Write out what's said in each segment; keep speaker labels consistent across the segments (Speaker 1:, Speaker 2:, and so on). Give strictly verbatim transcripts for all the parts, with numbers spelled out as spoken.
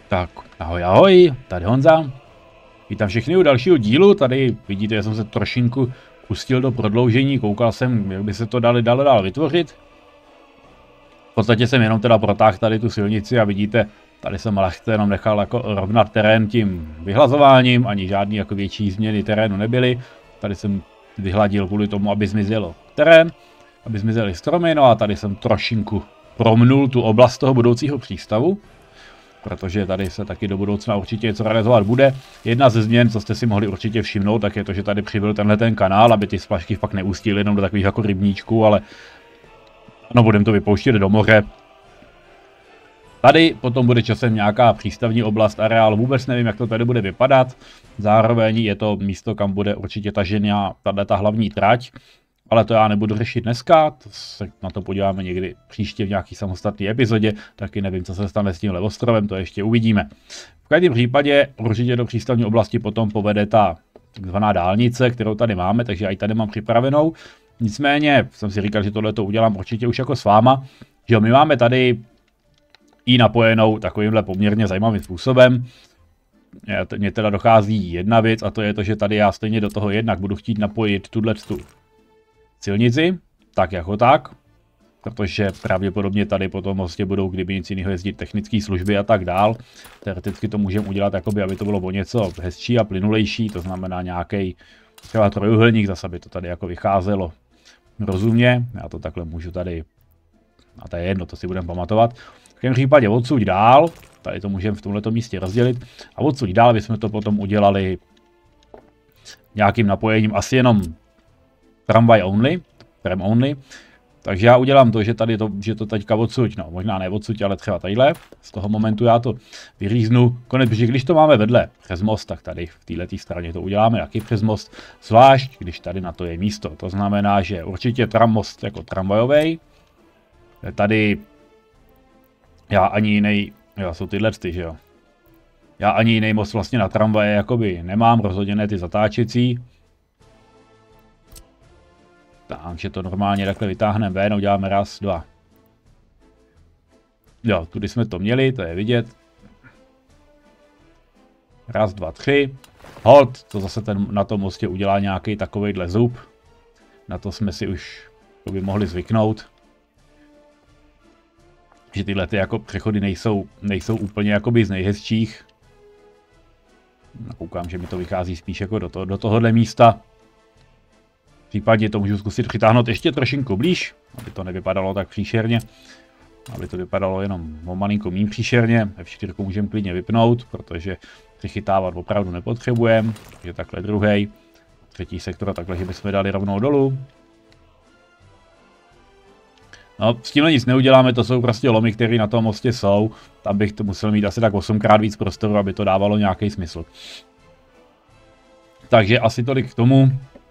Speaker 1: Tak, ahoj, ahoj, tady Honza. Vítám všechny u dalšího dílu, tady vidíte, že jsem se trošinku pustil do prodloužení, koukal jsem, jak by se to dali dalo dál vytvořit. V podstatě jsem jenom teda protáhl tady tu silnici a vidíte, tady jsem lehce jenom nechal jako rovnat terén tím vyhlazováním, ani žádný jako větší změny terénu nebyly. Tady jsem vyhladil kvůli tomu, aby zmizel terén, aby zmizely stromy, no a tady jsem trošinku promnul tu oblast toho budoucího přístavu. Protože tady se taky do budoucna určitě něco realizovat bude. Jedna ze změn, co jste si mohli určitě všimnout, tak je to, že tady přibyl tenhle ten kanál, aby ty splašky fakt neustily jenom do takových jako rybníčků, ale no, budeme to vypouštět do moře. Tady potom bude časem nějaká přístavní oblast, areál, vůbec nevím, jak to tady bude vypadat. Zároveň je to místo, kam bude určitě tažená tato hlavní trať. Ale to já nebudu řešit dneska, to se na to podíváme někdy příště v nějaký samostatné epizodě, taky nevím, co se stane s tím levostrovem, to ještě uvidíme. V každém případě určitě do přístavní oblasti potom povede ta takzvaná dálnice, kterou tady máme, takže já ji tady mám připravenou. Nicméně jsem si říkal, že tohle to udělám určitě už jako s váma, že my máme tady i napojenou takovýmhle poměrně zajímavým způsobem. Mně teda dochází jedna věc a to je to, že tady já stejně do toho jednak budu chtít napojit tuto silnici, tak jako tak, protože pravděpodobně tady potom vlastně budou, kdyby nic jiného, jezdit technické služby a tak dál. Teoreticky to můžeme udělat, jakoby, aby to bylo o něco hezčí a plynulejší, to znamená nějaký třeba trojuhelník, zase aby to tady jako vycházelo rozumně. Já to takhle můžu tady, a to je jedno, to si budeme pamatovat. V každém případě odsud dál, tady to můžeme v tomto místě rozdělit, a odsud dál bychom to potom udělali nějakým napojením, asi jenom tramvaj only, tram only. Takže já udělám to, že tady to, že to teďka odsud, no možná ne odsud, ale třeba tadyhle. Z toho momentu já to vyříznu. Konec, protože když to máme vedle přes most, tak tady v této straně to uděláme taky přes most. Zvlášť, když tady na to je místo. To znamená, že určitě tram most jako tramvajovej. Tady já ani jiný, jo, jsou tyhle ty, že jo. Já ani jiný most vlastně na tramvaje jakoby nemám, rozhodně ne ty zatáčecí. Takže to normálně takhle vytáhneme ven, uděláme raz, dva. Jo, tudy jsme to měli, to je vidět. Raz, dva, tři. Hold, to zase ten, na tom mostě udělá nějaký takovejhle zub. Na to jsme si už to by mohli zvyknout. Že tyhle ty jako přechody nejsou, nejsou úplně jakoby z nejhezčích. Koukám, že mi to vychází spíš jako do, to, do tohohle místa. Případně to můžu zkusit přitáhnout ještě trošinku blíž, aby to nevypadalo tak příšerně. Aby to vypadalo jenom o malinko méně příšerně. F čtyři můžeme klidně vypnout, protože přichytávat opravdu nepotřebujeme. Takže takhle druhý. Třetí sektor takhle, že bychom dali rovnou dolů. No, s tímhle nic neuděláme, to jsou prostě lomy, které na tom mostě jsou. Tam bych to musel mít asi tak osmkrát víc prostoru, aby to dávalo nějaký smysl. Takže asi tolik k tomu.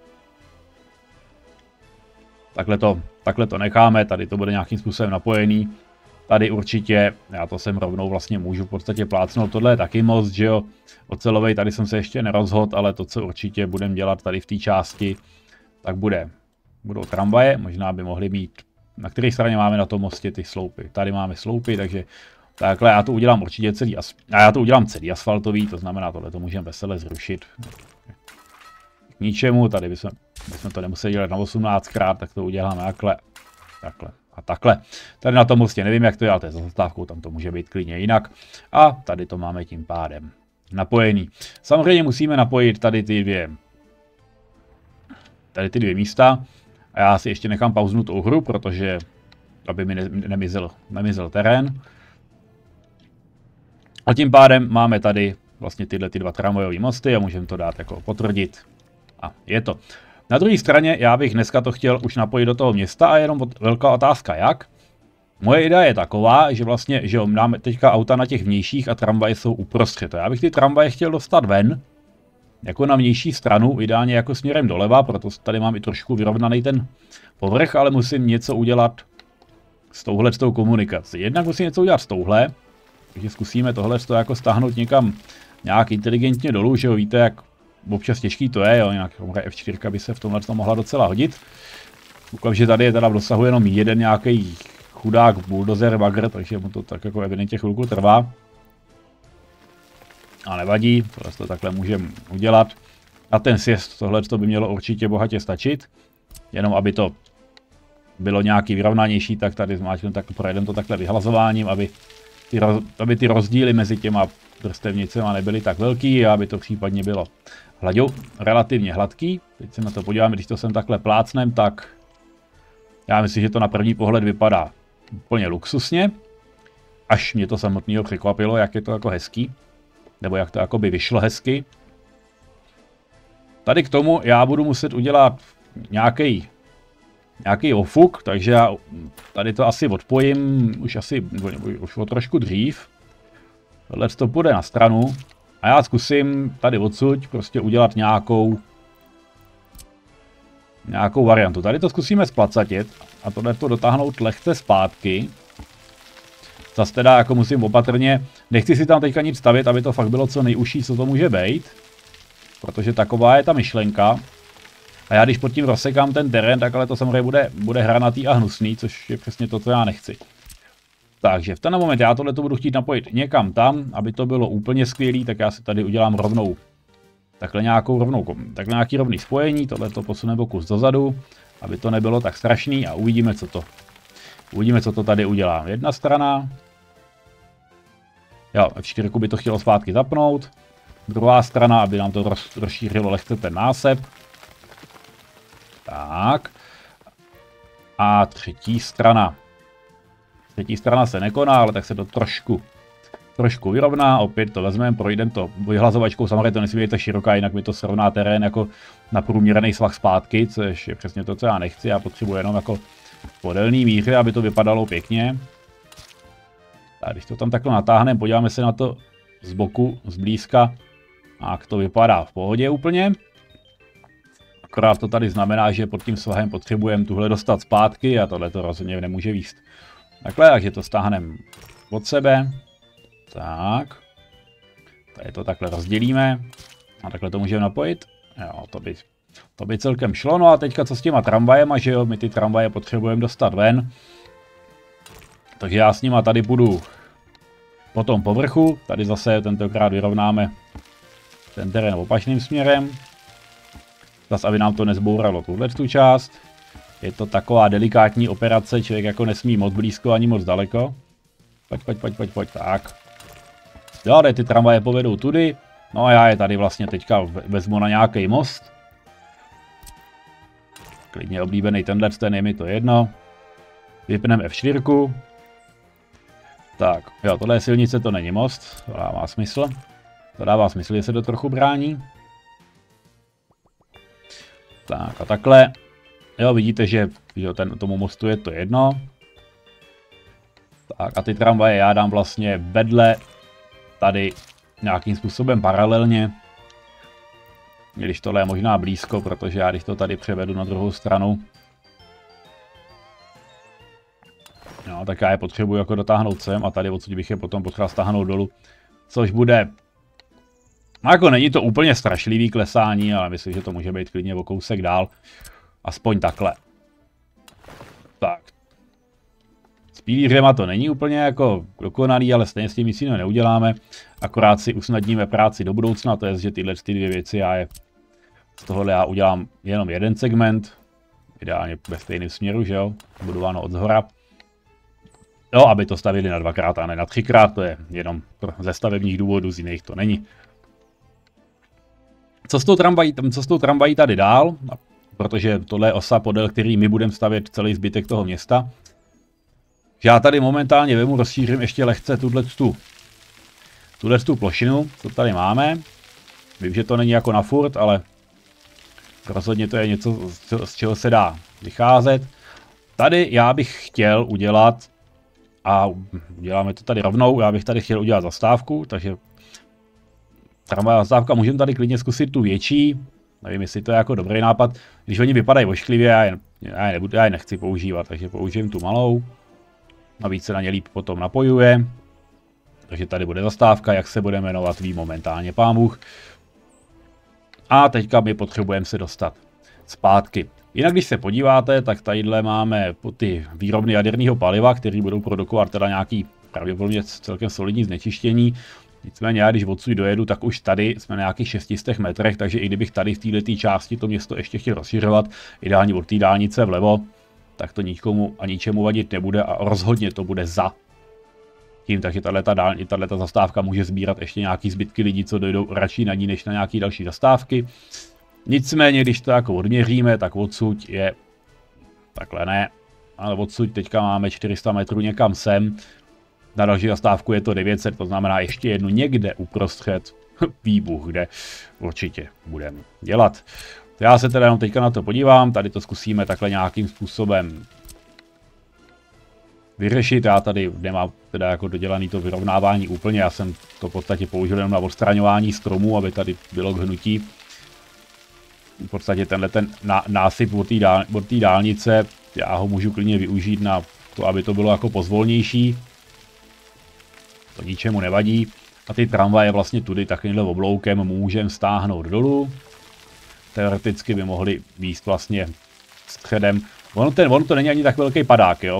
Speaker 1: Takhle to, takhle to necháme, tady to bude nějakým způsobem napojený. Tady určitě, já to sem rovnou vlastně můžu v podstatě plácnout, tohle je taky most, že jo. Ocelovej, tady jsem se ještě nerozhodl, ale to, co určitě budeme dělat tady v té části, tak bude, budou tramvaje, možná by mohly mít, na které straně máme na tom mostě ty sloupy. Tady máme sloupy, takže takhle já to udělám určitě celý, a já to udělám celý asfaltový, to znamená, tohle to můžeme vesele zrušit. K ničemu, tady bychom, bychom to nemuseli dělat na osmnáctkrát, tak to uděláme takhle, takhle a takhle. Tady na tom mostě nevím, jak to je, ale to je za zastávkou, tam to může být klidně jinak. A tady to máme tím pádem napojený. Samozřejmě musíme napojit tady ty dvě, tady ty dvě místa. A já si ještě nechám pauznout tu hru, protože aby mi ne, nemizel, nemizel terén. A tím pádem máme tady vlastně tyhle ty dva tramvajové mosty a můžeme to dát jako potvrdit. A je to. Na druhé straně já bych dneska to chtěl už napojit do toho města a jenom velká otázka jak. Moje idea je taková, že vlastně, že jo, máme teďka auta na těch vnějších a tramvaje jsou uprostřed. Já bych ty tramvaje chtěl dostat ven, jako na vnější stranu, ideálně jako směrem doleva, proto tady mám i trošku vyrovnaný ten povrch, ale musím něco udělat s touhle s tou komunikací. Jednak musím něco udělat s touhle, takže zkusíme tohle jako stáhnout někam nějak inteligentně dolů, že jo, víte, jak občas těžký to je, jo, nějak F čtyři by se v tomhle mohla docela hodit. Koukám, že tady je teda v dosahu jenom jeden nějaký chudák bulldozer bagr, takže mu to tak jako evidentně chvilku trvá. A nevadí, tohle to takhle můžeme udělat. A ten sjezd, tohle to by mělo určitě bohatě stačit. Jenom aby to bylo nějaký vyrovnanější, tak tady zmáčknu, tak projedeme to takhle vyhlazováním, aby ty, roz, aby ty rozdíly mezi těma vrstevnicema nebyly tak velký a aby to případně bylo hladou, relativně hladký. Teď se na to podíváme, když to sem takhle plácnem, tak já myslím, že to na první pohled vypadá úplně luxusně. Až mě to samotného překvapilo, jak je to jako hezký. Nebo jak to jako by vyšlo hezky. Tady k tomu já budu muset udělat nějaký nějaký ofuk, takže já tady to asi odpojím už asi už o trošku dřív. Tohle to půjde na stranu a já zkusím tady odsud prostě udělat nějakou nějakou variantu. Tady to zkusíme splacatit a tohle to dotáhnout lehce zpátky. Zase teda jako musím opatrně, nechci si tam teďka nic stavit, aby to fakt bylo co nejužší, co to může být. Protože taková je ta myšlenka. A já když pod tím rozsekám ten terén, tak ale to samozřejmě bude, bude hranatý a hnusný, což je přesně to, co já nechci. Takže v ten moment já tohle to budu chtít napojit někam tam, aby to bylo úplně skvělý, tak já si tady udělám rovnou takhle nějakou rovnou, takhle nějaký rovný spojení, tohle to posuneme o kus dozadu, aby to nebylo tak strašný a uvidíme, co to, uvidíme, co to tady udělám. Jedna strana, jo, F čtyři by to chtělo zpátky zapnout, druhá strana, aby nám to roz, rozšířilo lehce ten násep. Tak. A třetí strana. Třetí strana se nekoná, ale tak se to trošku, trošku vyrovná. Opět to vezmeme, projdeme to vyhlazovačkou. Samozřejmě to nesmí být tak široká, jinak mi to srovná terén jako na průměrný svah zpátky, což je přesně to, co já nechci. Já potřebuji jenom jako podélný míře, aby to vypadalo pěkně. A když to tam takhle natáhneme, podíváme se na to z boku, zblízka. A jak to vypadá v pohodě úplně. Akorát to tady znamená, že pod tím svahem potřebujeme tuhle dostat zpátky a tohle to rozhodně nemůže výst. Takhle, takže to stáhneme od sebe. Tak. Tady to takhle rozdělíme. A takhle to můžeme napojit. Jo, to by, to by celkem šlo. No a teďka co s těma tramvajema, že jo, my ty tramvaje potřebujeme dostat ven. Takže já s nima tady budu po tom povrchu. Tady zase tentokrát vyrovnáme ten terén opačným směrem. Zase, aby nám to nezbouralo tuhle tu část. Je to taková delikátní operace, člověk jako nesmí moc blízko ani moc daleko. Pojď, pojď, pojď, pojď, pojď, tak. Jo, ty tramvaje povedou tudy. No a já je tady vlastně teďka vezmu na nějaký most. Klidně oblíbený tenhle, ten je mi to jedno. Vypneme F čtyři. Tak, jo, tohle je silnice, to není most. To dává smysl. To dává smysl, že se to trochu brání. Tak a takhle. Jo, vidíte, že, že ten, tomu mostu je to jedno. Tak a ty tramvaje já dám vlastně vedle tady nějakým způsobem paralelně. Když tohle je možná blízko, protože já když to tady převedu na druhou stranu. No, tak já je potřebuji jako dotáhnout sem a tady odsud bych je potom potřeba stáhnout dolů. Což bude... No jako není to úplně strašlivý klesání, ale myslím, že to může být klidně o kousek dál. Aspoň takhle. Tak. S pilířema to není úplně jako dokonalý, ale stejně s tím nic jiného neuděláme. Akorát si usnadníme práci do budoucna, to je, že tyhle ty dvě věci já je... Z tohohle já udělám jenom jeden segment. Ideálně ve stejném směru, že jo. Budováno od zhora. Jo, aby to stavili na dvakrát a ne na třikrát, to je jenom ze stavebních důvodů, z jiných to není. Co s tou tramvají, co s tou tramvají tady dál? Protože tohle je osa, podél který my budeme stavět celý zbytek toho města. Já tady momentálně vemu, rozšířím ještě lehce tuhle tu, tuhle tu plošinu, co tady máme. Vím, že to není jako na furt, ale rozhodně to je něco, z čeho se dá vycházet. Tady já bych chtěl udělat, a děláme to tady rovnou, já bych tady chtěl udělat zastávku, takže tramvajová zastávka, můžeme tady klidně zkusit tu větší, nevím, jestli to je jako dobrý nápad, když oni vypadají ošklivě, já je, já je, nebudu, já je nechci používat, takže použijem tu malou, navíc se na ně líp potom napojuje, takže tady bude zastávka, jak se bude jmenovat, ví momentálně pán Bůh. A teďka my potřebujeme se dostat zpátky. Jinak když se podíváte, tak tadyhle máme ty výrobny jaderného paliva, které budou produkovat teda nějaký pravděpodobně celkem solidní znečištění. Nicméně já, když odsud dojedu, tak už tady jsme na nějakých šesti stech metrech, takže i kdybych tady v této části to město ještě chtěl rozšiřovat, ideálně od té dálnice vlevo, tak to nikomu a ničemu vadit nebude a rozhodně to bude za tím, takže tato zastávka může sbírat ještě nějaký zbytky lidí, co dojdou radši na ní, než na nějaké další zastávky. Nicméně, když to jako odměříme, tak odsud je takhle ne, ale odsud teďka máme čtyři sta metrů někam sem. Na další zastávku je to devět set, to znamená ještě jednu někde uprostřed výbuch, kde určitě budeme dělat. Já se teda jenom teďka na to podívám, tady to zkusíme takhle nějakým způsobem vyřešit. Já tady nemám teda jako dodělaný to vyrovnávání úplně, já jsem to v podstatě použil jenom na odstraňování stromů, aby tady bylo k hnutí. V podstatě tenhle ten násyp od té dál, dálnice, já ho můžu klidně využít na to, aby to bylo jako pozvolnější. To ničemu nevadí. A ty tramvaje vlastně tudy takovýmhle obloukem můžeme stáhnout dolů. Teoreticky by mohli výst vlastně středem. Ono, ten, ono to není ani tak velký padák, jo.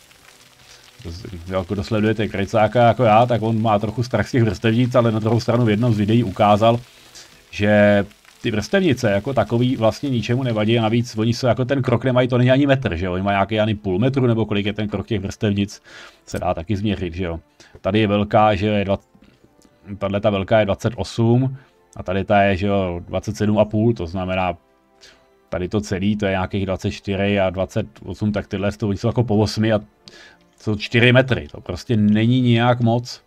Speaker 1: Jako kdo sledujete Krejcáka jako já, tak on má trochu strach z těch vrstevnic, ale na druhou stranu v jednom z videí ukázal, že ty vrstevnice jako takový vlastně ničemu nevadí a navíc oni jsou jako ten krok nemají, to není ani metr, že jo, oni mají nějaký ani půl metru nebo kolik je ten krok těch vrstevnic, se dá taky změřit, že jo. Tady je velká, že je dvacet, tahle ta velká je dvacet osm a tady ta je, že jo, dvacet sedm a půl, to znamená tady to celý, to je nějakých dvacet čtyři a dvacet osm, tak tyhle to jsou jako po osmi a jsou čtyři metry, to prostě není nijak moc.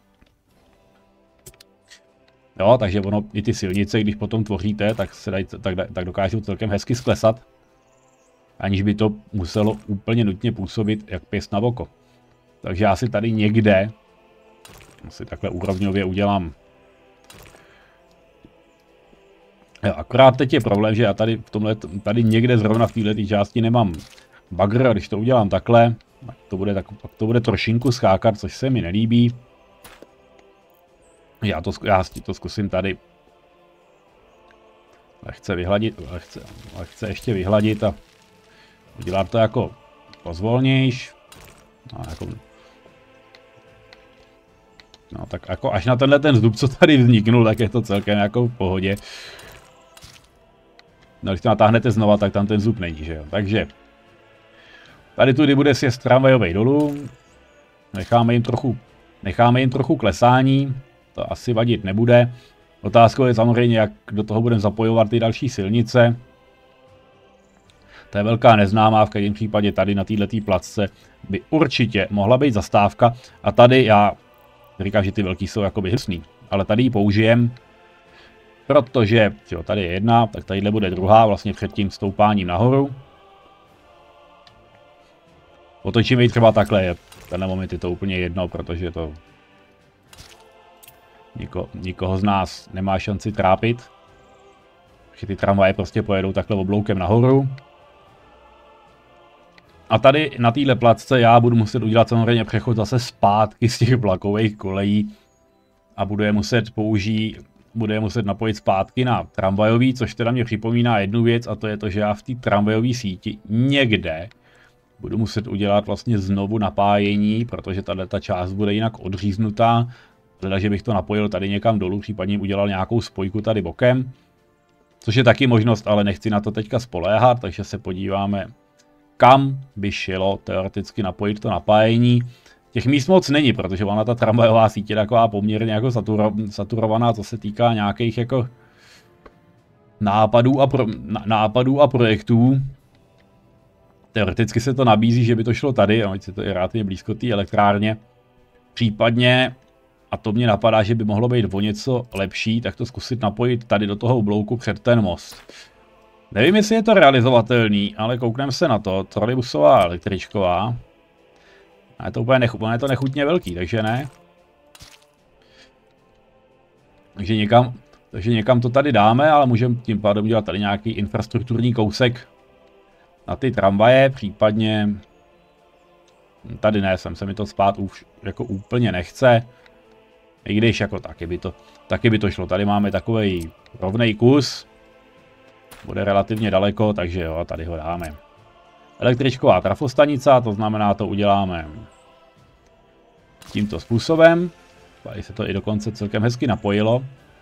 Speaker 1: Jo, takže ono, i ty silnice, když potom tvoříte, tak se dají, tak, tak dokážou celkem hezky sklesat, aniž by to muselo úplně nutně působit jak pěst na oko. Takže já si tady někde, si takhle úrovňově udělám. Jo, akorát teď je problém, že já tady v tomhle, tady někde zrovna v této části nemám bagr, a když to udělám takhle, tak to bude, tak, tak to bude trošinku skákat, což se mi nelíbí. Já to, já to zkusím tady lehce vyhladit, lehce, lehce ještě vyhladit a udělat to jako pozvolnějš. No, jako, no tak jako až na tenhle ten zub, co tady vzniknul, tak je to celkem jako v pohodě. No když to natáhnete znova, tak tam ten zub není, že jo. Takže tady tudy bude sjezd tramvajovej dolů. Necháme jim trochu, necháme jim trochu klesání. To asi vadit nebude. Otázkou je samozřejmě, jak do toho budeme zapojovat ty další silnice. To je velká neznámá, v každém případě tady na této placce by určitě mohla být zastávka. A tady já říkám, že ty velký jsou jakoby hnusný, ale tady ji použijem, protože jo, tady je jedna, tak tadyhle bude druhá, vlastně před tím stoupáním nahoru. Otočíme ji třeba takhle, tenhle moment je to úplně jedno, protože to Niko, nikoho z nás nemá šanci trápit. Že ty tramvaje prostě pojedou takhle obloukem nahoru. A tady na téhle placce já budu muset udělat samozřejmě přechod zase zpátky z těch vlakových kolejí. A budu je muset použít, budu je muset napojit zpátky na tramvajový, což teda mě připomíná jednu věc, a to je to, že já v té tramvajové síti někde budu muset udělat vlastně znovu napájení, protože tato část bude jinak odříznutá. Teda, že bych to napojil tady někam dolů, případně udělal nějakou spojku tady bokem. Což je taky možnost, ale nechci na to teďka spoléhat, takže se podíváme, kam by šlo teoreticky napojit to napájení. Těch míst moc není, protože ona ta tramvajová sítě je taková poměrně jako saturo, saturovaná, co se týká nějakých jako nápadů a, pro, nápadů a projektů. Teoreticky se to nabízí, že by to šlo tady, a se to je relativně blízko té elektrárně. Případně, a to mě napadá, že by mohlo být o něco lepší, tak to zkusit napojit tady do toho oblouku před ten most. Nevím, jestli je to realizovatelný, ale koukneme se na to. Trolejbusová električková. A je to úplně nechu, je to nechutně velký, takže ne. Takže někam, takže někam to tady dáme, ale můžeme tím pádem udělat tady nějaký infrastrukturní kousek na ty tramvaje, případně tady ne, sem se mi to spát už jako úplně nechce. I když jako taky by to, taky by to šlo. Tady máme takový rovnej kus. Bude relativně daleko, takže jo, tady ho dáme. Električková trafostanice, to znamená, to uděláme tímto způsobem. Tady se to i dokonce celkem hezky napojilo.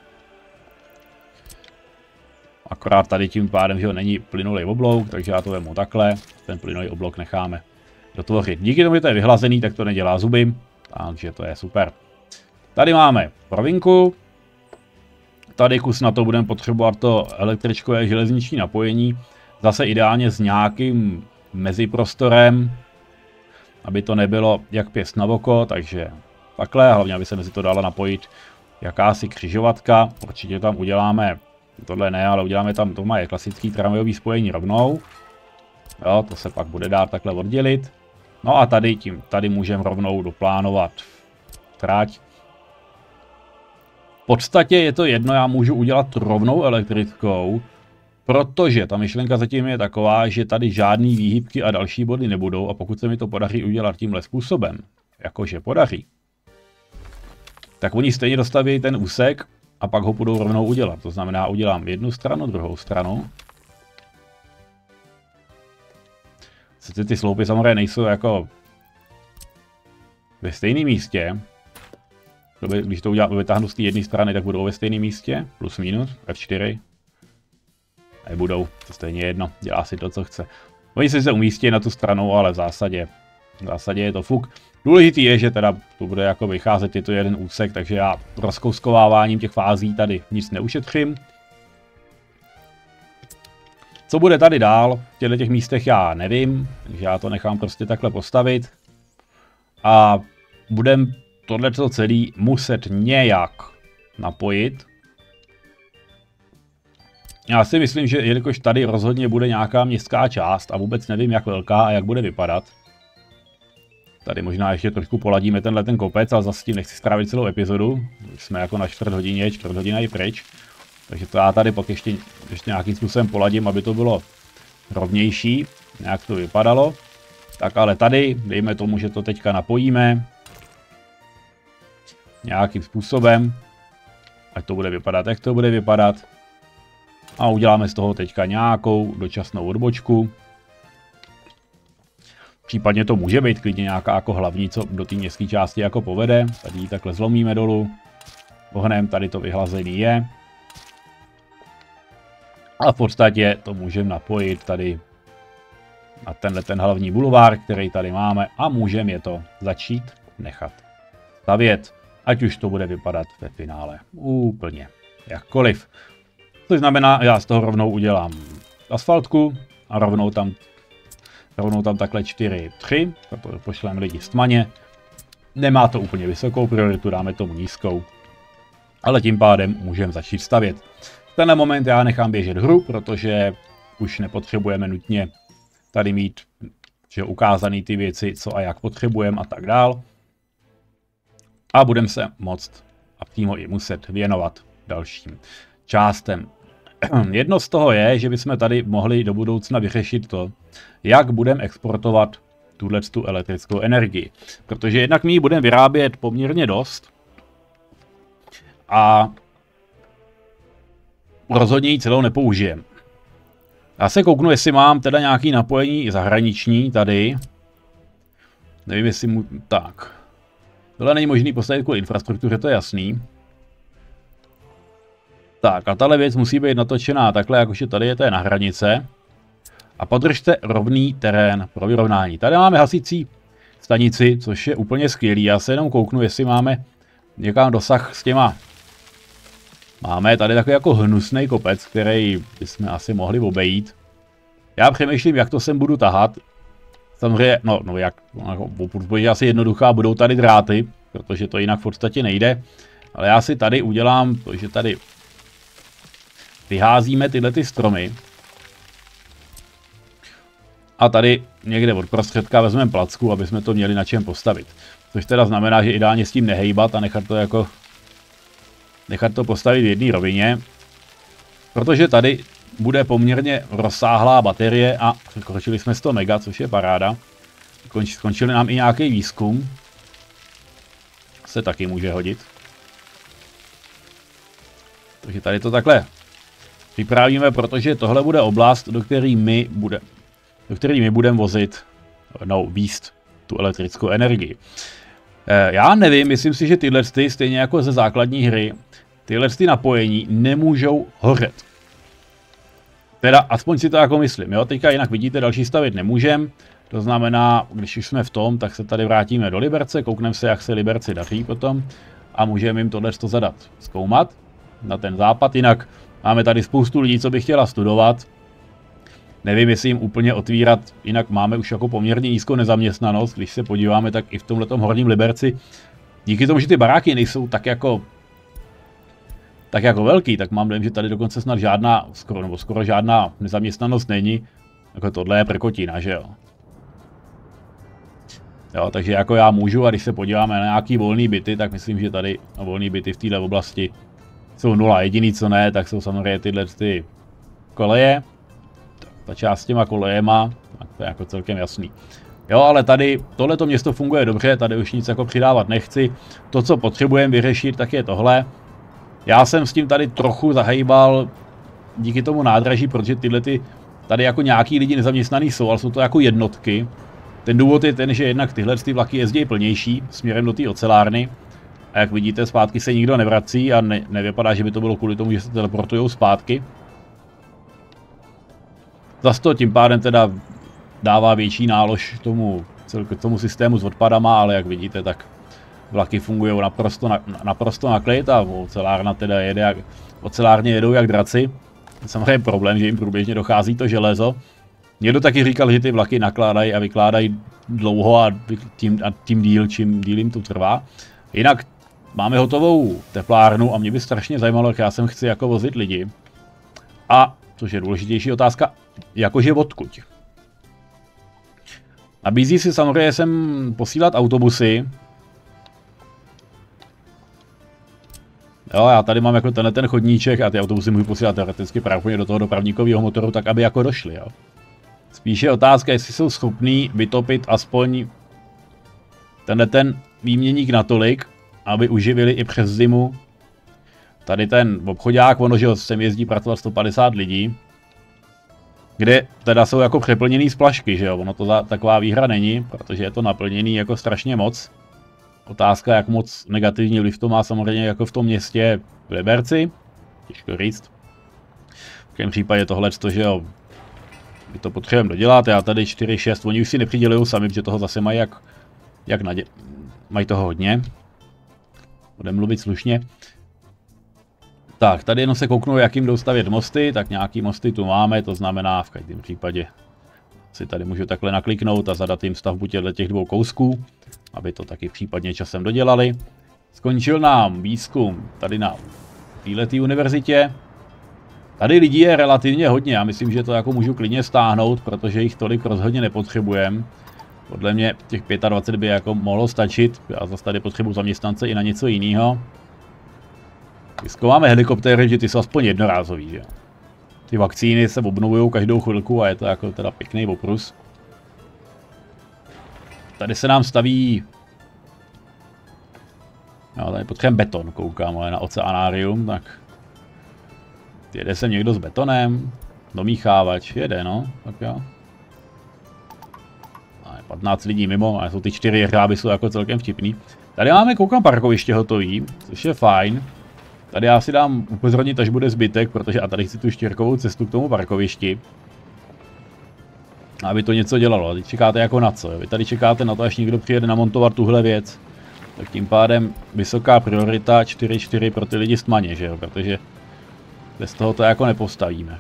Speaker 1: Akorát tady tím pádem, že ho není plynulý oblouk, takže já to vemu takhle. Ten plynulý oblouk necháme dotvořit. Díky tomu, že to je vyhlazený, tak to nedělá zuby. Takže to je super. Tady máme provinku. Tady kus na to budeme potřebovat to električkové železniční napojení. Zase ideálně s nějakým meziprostorem, aby to nebylo jak pěst na oko, takže takhle, hlavně aby se mezi to dala napojit jakási křižovatka. Určitě tam uděláme, tohle ne, ale uděláme tam, to má je klasický tramvajový spojení rovnou. Jo, to se pak bude dát takhle oddělit. No a tady tím, tady můžeme rovnou doplánovat trať. V podstatě je to jedno, já můžu udělat rovnou elektrickou, protože ta myšlenka zatím je taková, že tady žádný výhybky a další body nebudou a pokud se mi to podaří udělat tímhle způsobem, jakože podaří, tak oni stejně dostaví ten úsek a pak ho budou rovnou udělat. To znamená, udělám jednu stranu, druhou stranu. Sice ty sloupy samozřejmě nejsou jako ve stejném místě. Když to udělám, vytáhnu z té jedné strany, tak budou ve stejném místě, plus minus, F čtyři. Nebudou, to stejně jedno, dělá si to, co chce. Oni si se umístí na tu stranu, ale v zásadě, v zásadě je to fuk. Důležitý je, že teda to bude jako vycházet, je to jeden úsek, takže já rozkouskováváním těch fází tady nic neušetřím. Co bude tady dál, v těchto těch místech já nevím, takže já to nechám prostě takhle postavit. A budem tohleto celý muset nějak napojit. Já si myslím, že jelikož tady rozhodně bude nějaká městská část a vůbec nevím, jak velká a jak bude vypadat. Tady možná ještě trošku poladíme tenhle ten kopec, ale zase tím nechci strávit celou epizodu. Už jsme jako na čtvrt hodině, čtvrt hodina je pryč. Takže to já tady pak ještě, ještě nějakým způsobem poladím, aby to bylo rovnější, nějak to vypadalo. Tak ale tady, dejme tomu, že to teďka napojíme nějakým způsobem, ať to bude vypadat, jak to bude vypadat. A uděláme z toho teďka nějakou dočasnou odbočku. Případně to může být klidně nějaká jako hlavní, co do té městské části jako povede. Tady ji takhle zlomíme dolů. Ohnem, tady to vyhlazený je. A v podstatě to můžeme napojit tady na tenhle ten hlavní bulvár, který tady máme. A můžeme je to začít nechat stavět. Ať už to bude vypadat ve finále úplně jakkoliv. Což znamená, já z toho rovnou udělám asfaltku a rovnou tam, rovnou tam takhle čtyři tři, protože pošleme lidi z tmaně. Nemá to úplně vysokou prioritu, dáme tomu nízkou, ale tím pádem můžeme začít stavět. V tenhle moment já nechám běžet hru, protože už nepotřebujeme nutně tady mít že ukázaný ty věci, co a jak potřebujeme a tak dál. A budeme se moct a přímo i muset věnovat dalším částem. Jedno z toho je, že bychom tady mohli do budoucna vyřešit to, jak budeme exportovat tu elektrickou energii. Protože jednak my ji budeme vyrábět poměrně dost a rozhodně ji celou nepoužijeme. Já se kouknu, jestli mám teda nějaký napojení zahraniční tady. Nevím, jestli mu... Tak. Tohle není možný postavit kvůli infrastruktuře, to je jasný. Tak a tahle věc musí být natočená takhle, jakože tady je to na hranice. A podržte rovný terén pro vyrovnání. Tady máme hasící stanici, což je úplně skvělý. Já se jenom kouknu, jestli máme někam dosah s těma. Máme tady takový jako hnusný kopec, který bychom asi mohli obejít. Já přemýšlím, jak to sem budu tahat. Samozřejmě, no, no jak, bude asi jednoduchá, budou tady dráty, protože to jinak v podstatě nejde. Ale já si tady udělám to, že tady vyházíme tyhle ty stromy. A tady někde od prostředka vezmeme placku, aby jsme to měli na čem postavit. Což teda znamená, že ideálně s tím nehejbat a nechat to jako nechat to postavit v jedné rovině. Protože tady bude poměrně rozsáhlá baterie a překročili jsme sto mega, což je paráda. Skončili nám i nějaký výzkum. Se taky může hodit. Takže tady to takhle připravíme, protože tohle bude oblast, do které my bude, do které my budeme vozit, no, víst tu elektrickou energii. Já nevím, myslím si, že tyhle ty, stejně jako ze základní hry, tyhle ty napojení nemůžou hořet. Teda aspoň si to jako myslím, jo, teďka jinak vidíte, další stavit nemůžem, to znamená, když už jsme v tom, tak se tady vrátíme do Liberce, koukneme se, jak se Liberci daří potom a můžeme jim tohle to zadat zkoumat na ten západ, jinak máme tady spoustu lidí, co by chtěla studovat, nevím, jestli jim úplně otvírat, jinak máme už jako poměrně nízkou nezaměstnanost, když se podíváme, tak i v tomhletom horním Liberci, díky tomu, že ty baráky nejsou tak jako tak jako velký, tak mám dojem, že tady dokonce snad žádná, skoro, nebo skoro žádná nezaměstnanost není. Jako tohle je prkotina, že jo. Jo, takže jako já můžu, a když se podíváme na nějaký volný byty, tak myslím, že tady no, volný byty v této oblasti jsou nula. Jediný, co ne, tak jsou samozřejmě tyhle ty koleje. Ta část s těma kolejema, tak to je jako celkem jasný. Jo, ale tady tohleto město funguje dobře, tady už nic jako přidávat nechci. To, co potřebujeme vyřešit, tak je tohle. Já jsem s tím tady trochu zahejbal díky tomu nádraží, protože tyhle ty, tady jako nějaký lidi nezaměstnaný jsou, ale jsou to jako jednotky. Ten důvod je ten, že jednak tyhle ty vlaky jezdí plnější směrem do té ocelárny. A jak vidíte, zpátky se nikdo nevrací a ne, nevypadá, že by to bylo kvůli tomu, že se teleportujou zpátky. Zas to tím pádem teda dává větší nálož tomu, k tomu systému s odpadama, ale jak vidíte, tak vlaky fungují naprosto na, naprosto na klid a ocelárna teda jede jak, ocelárně jedou jak draci. Samozřejmě problém, že jim průběžně dochází to železo. Někdo taky říkal, že ty vlaky nakládají a vykládají dlouho a tím, a tím díl, čím díl jim to trvá. Jinak máme hotovou teplárnu a mě by strašně zajímalo, jak já sem chci jako vozit lidi. A, což je důležitější otázka, jakože odkud. Nabízí si samozřejmě sem posílat autobusy. Jo, já tady mám jako tenhle ten chodníček a ty autobusy můžu posílat teoreticky právě do toho dopravníkového motoru, tak aby jako došli, jo. Spíše otázka, jestli jsou schopní vytopit aspoň tenhle ten výměník natolik, aby uživili i přes zimu. Tady ten obchodák, ono, že sem jezdí pracovat sto padesát lidí, kde teda jsou jako přeplněný splašky, že jo, ono to za, taková výhra není, protože je to naplněný jako strašně moc. Otázka, jak moc negativní vliv to má samozřejmě jako v tom městě v Liberci, těžko říct. V každém případě tohle, že jo, my to potřebujeme dodělat, já tady čtyři šest, oni už si nepřidělují sami, protože toho zase mají jak, jak nadě... mají toho hodně. Budeme mluvit slušně. Tak, tady jenom se kouknu, jak jim jdou stavět mosty, tak nějaký mosty tu máme, to znamená v každém případě si tady můžu takhle nakliknout a zadat jim stavbu těch dvou kousků, aby to taky případně časem dodělali. Skončil nám výzkum tady na této univerzitě. Tady lidí je relativně hodně, já myslím, že to jako můžu klidně stáhnout, protože jich tolik rozhodně nepotřebujeme. Podle mě těch dvacet pět by jako mohlo stačit, já zase tady potřebuji zaměstnance i na něco jiného. Zkoumáme helikoptéry, že ty jsou aspoň jednorázový, že? Ty vakcíny se obnovují každou chvilku a je to jako teda pěkný oprus. Tady se nám staví... No, tady potřebujeme beton, koukám, ale na oceanárium, tak... Jede sem někdo s betonem, domíchávač, jede, no, tak jo. A je patnáct lidí mimo, a jsou ty čtyři hráby, jsou jako celkem vtipný. Tady máme, koukám, parkoviště hotový, což je fajn. Tady já si dám upozornit, až bude zbytek, protože a tady chci tu štěrkovou cestu k tomu parkovišti. Aby to něco dělalo. A teď čekáte jako na co? Vy tady čekáte na to, až někdo přijede namontovat tuhle věc. Tak tím pádem vysoká priorita čtyři čtyři pro ty lidi s tmaně, že jo? Protože bez toho to jako nepostavíme.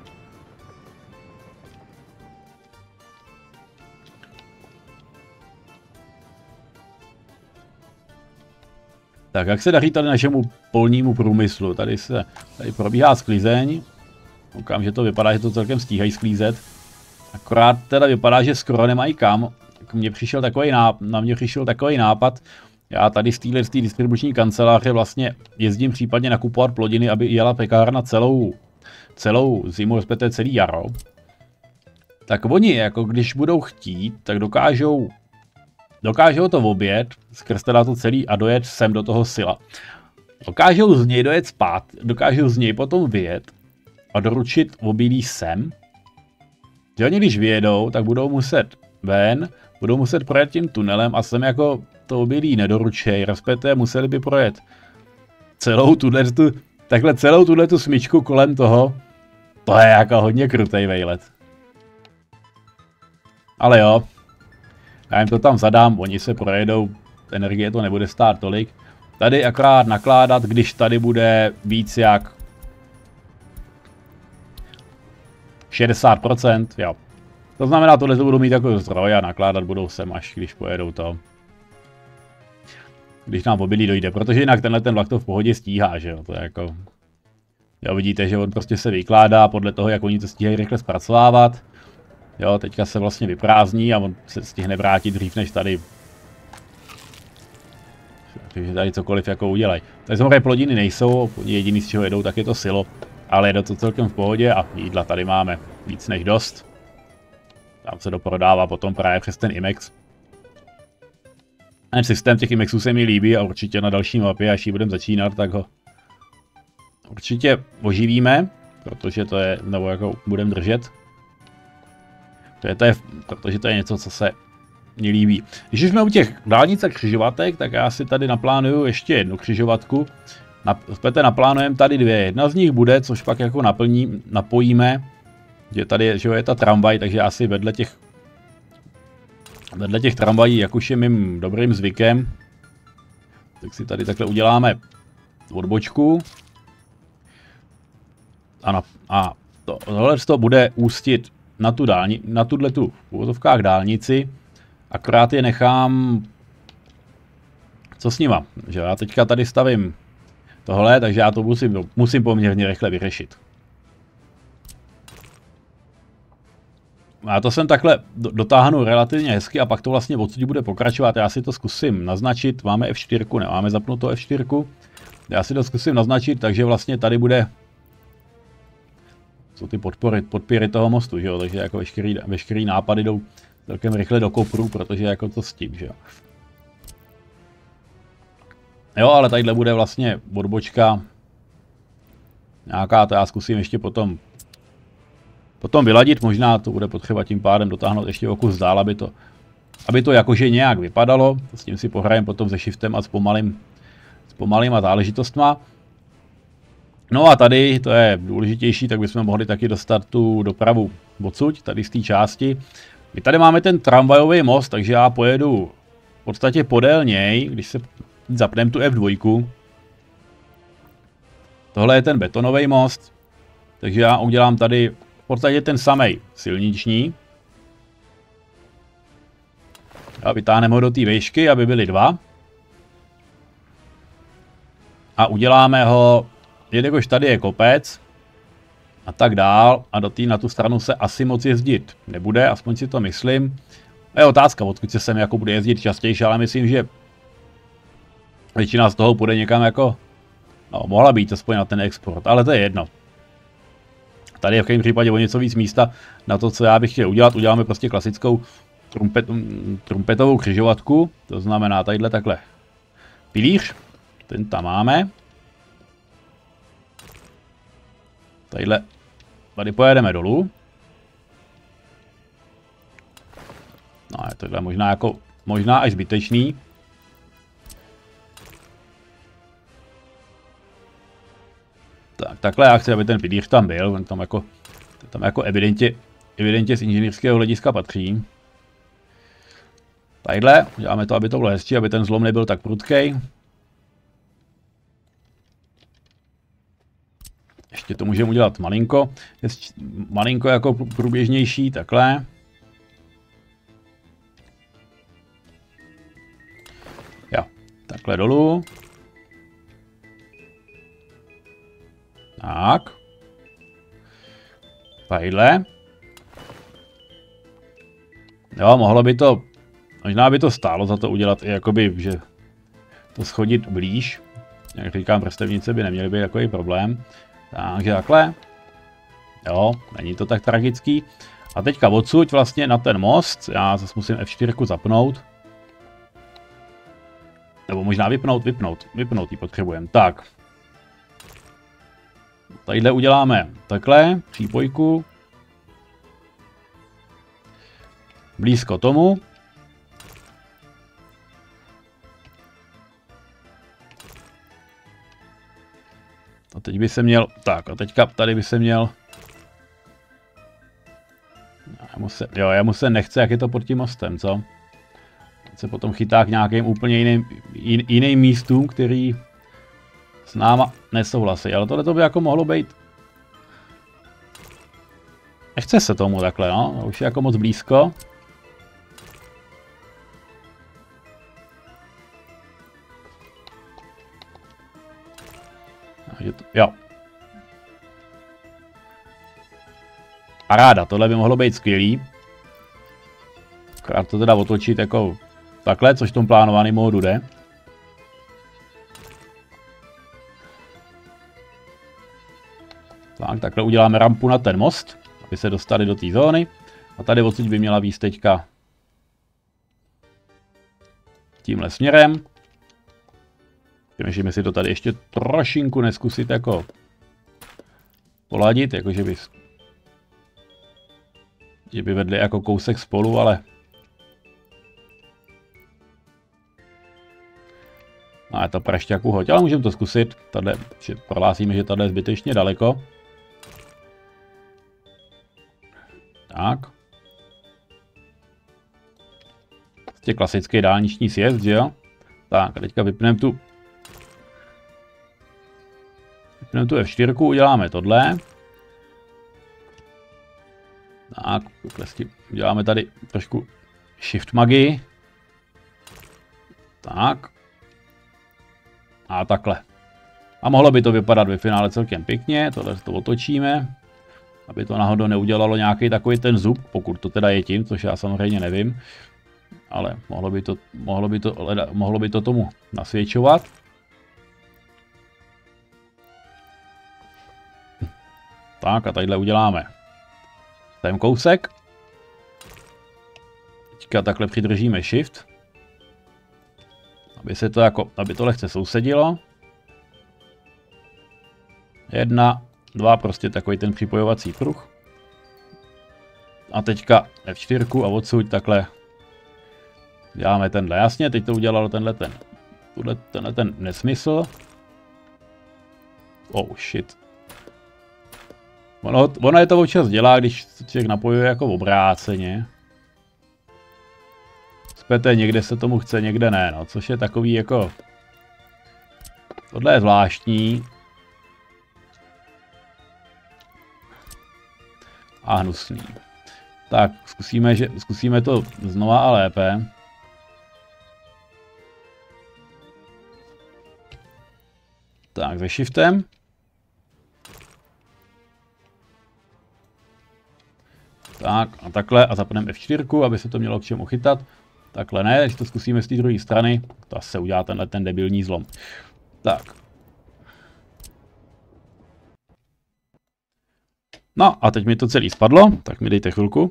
Speaker 1: Tak, jak se daří tady našemu polnímu průmyslu? Tady se tady probíhá sklizeň. Koukám, že to vypadá, že to celkem stíhají sklízet. Akorát teda vypadá, že skoro nemají kam. Tak mně přišel takový nápad, na mě přišel takový nápad. Já tady z téhle distribuční kanceláře vlastně jezdím případně nakupovat plodiny, aby jela pekárna celou, celou zimu, respektive celý jaro. Tak oni, jako když budou chtít, tak dokážou Dokážou to objet, skrz teda to celý a dojet sem do toho sila. Dokážou z něj dojet spát, dokážou z něj potom vyjet a doručit obilí sem. Že oni když vyjedou, tak budou muset ven, budou muset projet tím tunelem a sem jako to obilí nedoručej, respektive museli by projet celou tuhle, takhle celou tuhle tu smyčku kolem toho. To je jako hodně krutej vejlet. Ale jo, já jim to tam zadám, oni se projedou, energie to nebude stát tolik. Tady akorát nakládat, když tady bude víc jak šedesát procent, jo. To znamená, tohle to budou mít jako zdroj a nakládat budou sem, až když pojedou to. Když nám obilí dojde, protože jinak tenhle ten vlak to v pohodě stíhá, že jo, to je jako... Jo, vidíte, že on prostě se vykládá podle toho, jak oni to stíhají rychle zpracovávat. Jo, teďka se vlastně vyprázdní a on se stihne vrátit dřív, než tady... Takže tady cokoliv jako udělají. Tady samozřejmě plodiny nejsou, jediný z čeho jedou, tak je to silo. Ale jde to celkem v pohodě a jídla tady máme víc než dost. Tam se doprodává potom právě přes ten Imex. Ten systém těch Imexů se mi líbí a určitě na další mapě, až ji budeme začínat, tak ho určitě oživíme, protože to je, nebo jako budeme držet. To je, to je, protože to je něco, co se mi líbí. Když už jsme u těch dálnic a křižovatek, tak já si tady naplánuju ještě jednu křižovatku. Na, naplánujeme tady dvě. Jedna z nich bude, což pak jako naplní, napojíme, že tady je, že je ta tramvaj, takže asi vedle těch vedle těch tramvají, jak už je mým dobrým zvykem, tak si tady takhle uděláme odbočku. A, na, a to, tohle to bude ústit na tu dálni, na tuto v uvozovkách dálnici, akorát je nechám, co s nima, že já teďka tady stavím tohle, takže já to musím, musím poměrně rychle vyřešit. Já to sem takhle dotáhnu relativně hezky a pak to vlastně odsud bude pokračovat. Já si to zkusím naznačit, máme F čtyři, nemáme zapnutou F čtyři. Já si to zkusím naznačit, takže vlastně tady bude... Jsou ty podpory, podpěry toho mostu, že jo, takže jako veškerý, veškerý nápady jdou celkem rychle do kopru, protože jako to s tím, že jo. Jo, ale tadyhle bude vlastně odbočka nějaká, to já zkusím ještě potom potom vyladit, možná to bude potřeba tím pádem dotáhnout ještě o kus dál, aby to, aby to jakože nějak vypadalo, s tím si pohrajem potom se shiftem a s pomalým, s pomalýma záležitostma. No a tady, to je důležitější, tak bychom mohli taky dostat tu dopravu odsud, tady z té části. My tady máme ten tramvajový most, takže já pojedu v podstatě podél něj, když se zapneme tu F dva. Tohle je ten betonový most, takže já udělám tady v podstatě ten samej silniční. A vytáhneme ho do té výšky, aby byly dva. A uděláme ho, jelikož tady je kopec a tak dál, a do tý, na tu stranu se asi moc jezdit nebude, aspoň si to myslím. Je otázka, odkud se sem jako bude jezdit častěji, ale myslím, že většina z toho půjde někam jako, no, mohla být aspoň na ten export, ale to je jedno. Tady je v každém případě o něco víc místa na to, co já bych chtěl udělat. Uděláme prostě klasickou trumpet, trumpetovou křižovatku, to znamená tadyhle takhle pilíř, ten tam máme. Tadyhle, tady pojedeme dolů. No je tohle možná jako, možná až zbytečný. Tak, takhle já chci, aby ten pilíř tam byl, on tam jako, tam jako evidentně, evidentně z inženýrského hlediska patří. Tadyhle, děláme to, aby to bylo hezčí, aby ten zlom nebyl tak prudkej. Ještě to můžeme udělat malinko, malinko jako průběžnější, takhle. Jo, takhle dolů. Tak. Tadyhle. Jo, mohlo by to, možná by to stálo za to udělat i jakoby, že to schodit blíž. Jak říkám, vrstevnice by neměly být takový problém. Takže takhle. Jo, není to tak tragický. A teďka odsud vlastně na ten most, já zase musím F čtyři zapnout. Nebo možná vypnout, vypnout, vypnout ji potřebujeme. Tak. Tadyhle uděláme takhle, přípojku. Blízko tomu. A teď by se měl, tak a teďka tady by se měl, jemu se, jo, jemu se nechce, jak je to pod tím mostem, co? Teď se potom chytá k nějakým úplně jiným, jin, jiným místům, který s náma nesouhlasí, ale tohle to by jako mohlo být. Nechce se tomu takhle, no, už je jako moc blízko. Jo. Paráda, tohle by mohlo být skvělý. Akorát to teda otočit jako takhle, což v tom plánovaném módu jde. Tak, takhle uděláme rampu na ten most, aby se dostali do té zóny. A tady odsud by měla výjít teďka tímhle směrem. Můžeme si to tady ještě trošinku neskusit jako poladit, jakože by, že by vedli jako kousek spolu, ale no, je to prašťáku hoď, ale můžeme to zkusit. Tady prohlásíme, že tady je zbytečně daleko. Tak. Prostě klasický dálniční sjezd, že jo? Tak a teďka vypneme tu Vypneme tu F čtyři, uděláme tohle. Tak, uděláme tady trošku shift magii. Tak. A takhle. A mohlo by to vypadat ve finále celkem pěkně, tohle to otočíme. Aby to náhodou neudělalo nějaký takový ten zub, pokud to teda je tím, což já samozřejmě nevím. Ale mohlo by to, mohlo by to, mohlo by to tomu nasvědčovat. Tak a tadyhle uděláme ten kousek. Teďka takhle přidržíme shift. Aby se to jako, aby to lehce sousedilo. Jedna, dva, prostě takový ten připojovací pruh. A teďka F čtyři a odsud takhle děláme tenhle. Jasně, teď to udělalo tenhle ten, tenhle, tenhle ten nesmysl. Oh shit. Ono, ono je to občas dělá, když člověk napojuje jako obráceně. Zpěte, někde se tomu chce, někde ne, no, což je takový jako... Tohle je zvláštní. A hnusný. Tak, zkusíme, že, zkusíme to znova a lépe. Tak, se shiftem. Tak a takhle a zapneme F čtyři, aby se to mělo k čemu chytat. Takhle ne, když to zkusíme z té druhé strany, to se udělá tenhle ten debilní zlom. Tak. No a teď mi to celý spadlo, tak mi dejte chvilku.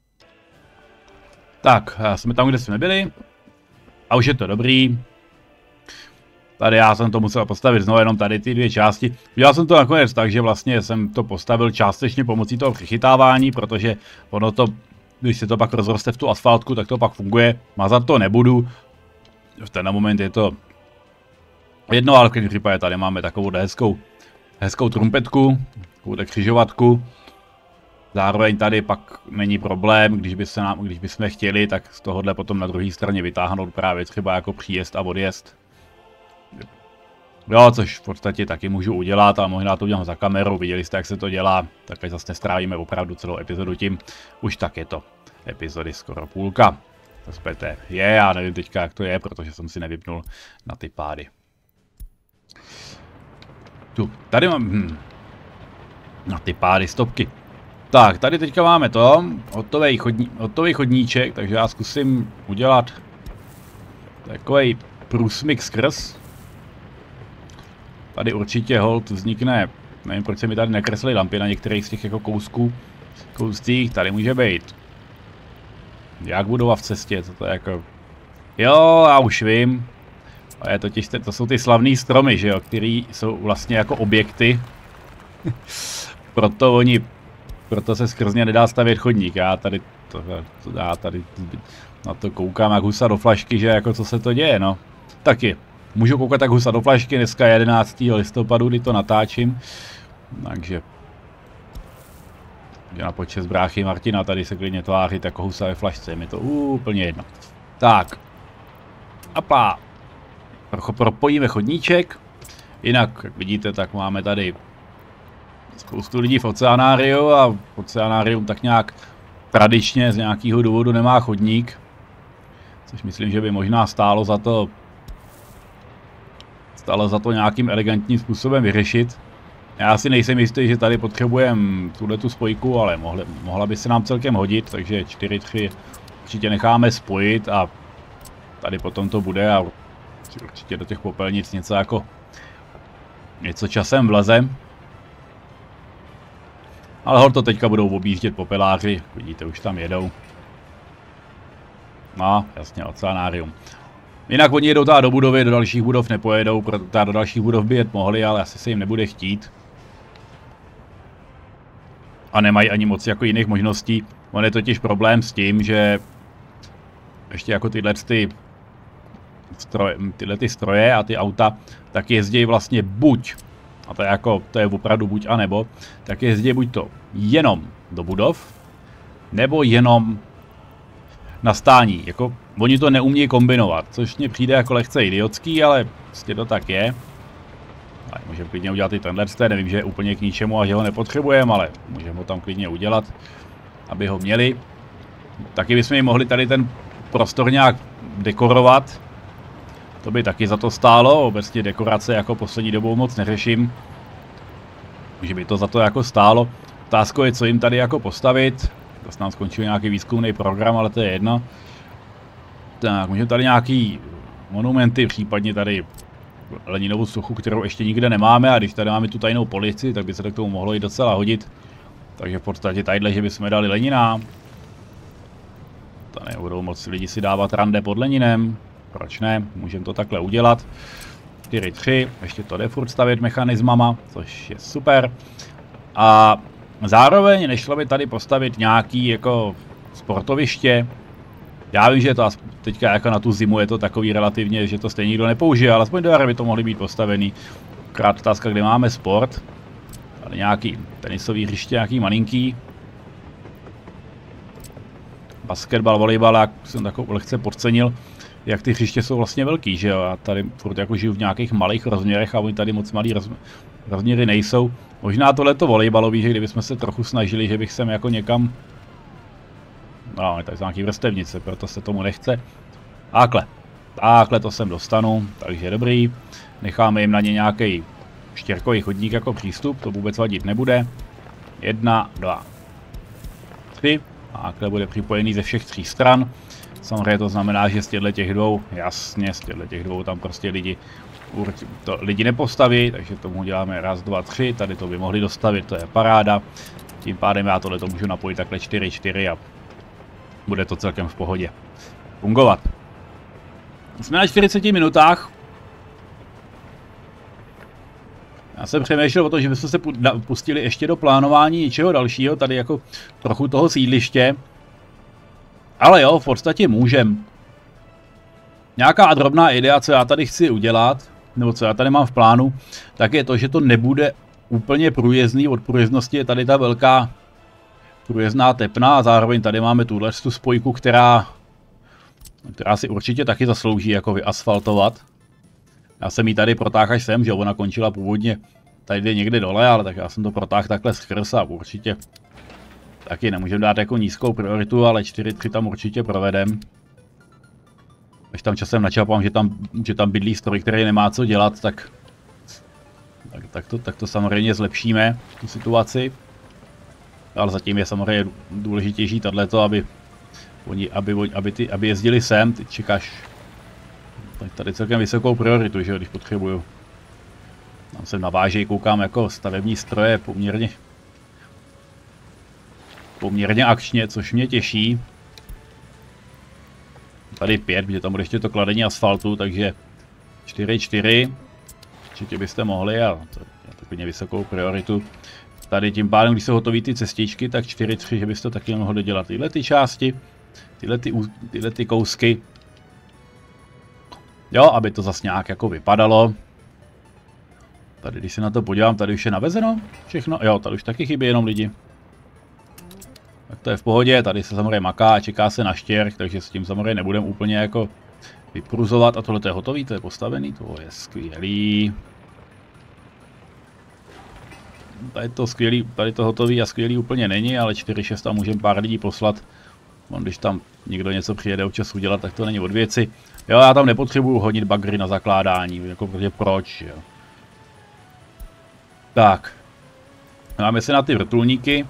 Speaker 1: Tak, jsme tam, kde jsme byli. A už je to dobrý. Tady já jsem to musel postavit znovu, jenom tady ty dvě části. Udělal jsem to nakonec tak, že vlastně jsem to postavil částečně pomocí toho přichytávání, protože ono to, když se to pak rozroste v tu asfaltku, tak to pak funguje. Mazat to nebudu. V ten moment je to jedno, ale v každém případě tady máme takovou hezkou, hezkou trumpetku, takovou křižovatku. Zároveň tady pak není problém, když by se nám, když bychom chtěli, tak z tohohle potom na druhé straně vytáhnout právě třeba jako příjezd a odjezd. Jo, což v podstatě taky můžu udělat, ale možná to udělám za kamerou, viděli jste, jak se to dělá, tak zase nestrávíme opravdu celou epizodu tím, už tak je to epizody skoro půlka. To zpěte je, já nevím teďka, jak to je, protože jsem si nevypnul na ty pády. Tu, tady mám, hm, na ty pády stopky. Tak, tady teďka máme to, hotový, chodní, hotový chodníček, takže já zkusím udělat takový průsmyk skrz. Tady určitě hold vznikne, nevím proč se mi tady nekreslily lampy na některých z těch jako kousků, kouscích, tady může být. Jak budova v cestě, co to je jako, jo, já už vím. A je totiž, to jsou ty slavný stromy, že jo, který jsou vlastně jako objekty. Proto oni, proto se skrz ně nedá stavět chodník, já tady, to, to, já tady na to koukám jak husa do flašky, že jako co se to děje, no. Taky. Můžu koukat tak husa do flašky, dneska jedenáctého listopadu, kdy to natáčím. Takže na počest bráchy Martina tady se klidně tvářit jako husa ve flašce, je mi to úplně jedno. Tak. Apá. Propojíme chodníček. Jinak, jak vidíte, tak máme tady spoustu lidí v oceanáriu a oceanárium tak nějak tradičně z nějakého důvodu nemá chodník. Což myslím, že by možná stálo za to stálo za to nějakým elegantním způsobem vyřešit. Já si nejsem jistý, že tady potřebujeme tuhletu spojku, ale mohli, mohla by se nám celkem hodit, takže čtyři tři určitě necháme spojit a tady potom to bude a určitě do těch popelnic něco jako něco časem vleze. Ale hor to teďka budou objíždět popeláři, vidíte, už tam jedou. No, jasně, oceanárium. Jinak oni jedou teda do budovy, do dalších budov nepojedou, protože do dalších budov by jet mohli, ale asi se jim nebude chtít. A nemají ani moc jako jiných možností. On je totiž problém s tím, že ještě jako tyhle ty stroje, tyhle ty stroje a ty auta, tak jezdí vlastně buď, a to je jako, to je opravdu buď a nebo, tak jezdí buď to jenom do budov, nebo jenom na stání, jako oni to neumějí kombinovat, což mně přijde jako lehce idiotský, ale prostě to tak je. Ale můžeme klidně udělat i tenhle, nevím, že je úplně k ničemu a že ho nepotřebujeme, ale můžeme ho tam klidně udělat, aby ho měli. Taky bychom jim mohli tady ten prostor nějak dekorovat. To by taky za to stálo, obecně dekorace jako poslední dobou moc neřeším. Že by to za to jako stálo. Otázkou je, co jim tady jako postavit. Zase nám skončil nějaký výzkumný program, ale to je jedno. Tak, můžeme tady nějaký monumenty, případně tady Leninovou sochu, kterou ještě nikde nemáme, a když tady máme tu tajnou policii, tak by se to k tomu mohlo i docela hodit. Takže v podstatě tadyhle, že bychom dali Lenina. Tady nebudou moc lidi si dávat rande pod Leninem. Proč ne? Můžeme to takhle udělat. čtyři tři, ještě to jde furt stavět mechanismama, což je super. A zároveň nešlo by tady postavit nějaký jako sportoviště. Já vím, že je to teďka jako na tu zimu je to takový relativně, že to stejně nikdo nepoužije, ale aspoň do jara by to mohly být postavený. Krát otázka, kde máme sport. Tady nějaký tenisový hřiště, nějaký malinký. Basketbal, volejbal, jak jsem takovou lehce podcenil, jak ty hřiště jsou vlastně velký, že jo, a tady furt jako žiju v nějakých malých rozměrech a oni tady moc malý roz, rozměry nejsou. Možná tohleto volejbalový, že kdybychom se trochu snažili, že bych sem jako někam... No, tady jsou nějaký vrstevnice, proto se tomu nechce. Takhle, takhle to sem dostanu, takže dobrý. Necháme jim na ně nějaký štěrkový chodník jako přístup, to vůbec vadit nebude. Jedna, dva, tři. Takhle bude připojený ze všech tří stran. Samozřejmě to znamená, že z těchto těch dvou, jasně, z těchto těch dvou tam prostě lidi, to lidi nepostaví, takže tomu děláme raz, dva, tři, tady to by mohli dostavit, to je paráda. Tím pádem já tohle to můžu napojit takhle čtyři čtyři a bude to celkem v pohodě fungovat. Jsme na čtyřiceti minutách. Já jsem přemýšlel o tom, že bychom se pustili ještě do plánování něčeho dalšího, tady jako trochu toho sídliště. Ale jo, v podstatě můžem. Nějaká drobná idea, co já tady chci udělat, nebo co já tady mám v plánu, tak je to, že to nebude úplně průjezdný. Od průjezdnosti je tady ta velká průjezdná tepna a zároveň tady máme tuhle tu spojku, která, která si určitě taky zaslouží jako vyasfaltovat. Já jsem ji tady protáhl až sem, že ona končila původně tady někde dole, ale tak já jsem to protáhl takhle skrz a určitě taky nemůžeme dát jako nízkou prioritu, ale čtyři tři tam určitě provedem. Když tam časem načapám, že tam, že tam bydlí stroj, který nemá co dělat, tak, tak, tak, to, tak to samozřejmě zlepšíme, tu situaci. Ale zatím je samozřejmě důležitější tato, aby, oni, aby, aby, ty, aby jezdili sem, ty čekáš tady celkem vysokou prioritu, že když potřebuju. Tam se navážejí, koukám jako stavební stroje poměrně poměrně akčně, což mě těší. Tady pět, protože tam bude ještě to kladení asfaltu, takže čtyři čtyři. Určitě byste mohli a to je takovně vysokou prioritu. Tady tím pádem, když jsou hotové ty cestičky, tak čtyři tři, že byste taky mohli dělat tyhle ty části, tyhle ty, tyhle ty kousky. Jo, aby to zase nějak jako vypadalo. Tady, když se na to podívám, tady už je navezeno všechno. Jo, tady už taky chybí jenom lidi. Tak to je v pohodě, tady se samozřejmě maká a čeká se na štěrk, takže s tím samozřejmě nebudeme úplně jako vypruzovat. A tohle to je hotový, to je postavený, to je skvělý. Tady to skvělý, tady to hotový a skvělý úplně není, ale čtyři šest tam můžeme pár lidí poslat. On, když tam někdo něco přijede občas udělat, tak to není od věci. Jo, já tam nepotřebuju hodit bagry na zakládání, jako protože proč, jo. Tak. Máme se na ty vrtulníky.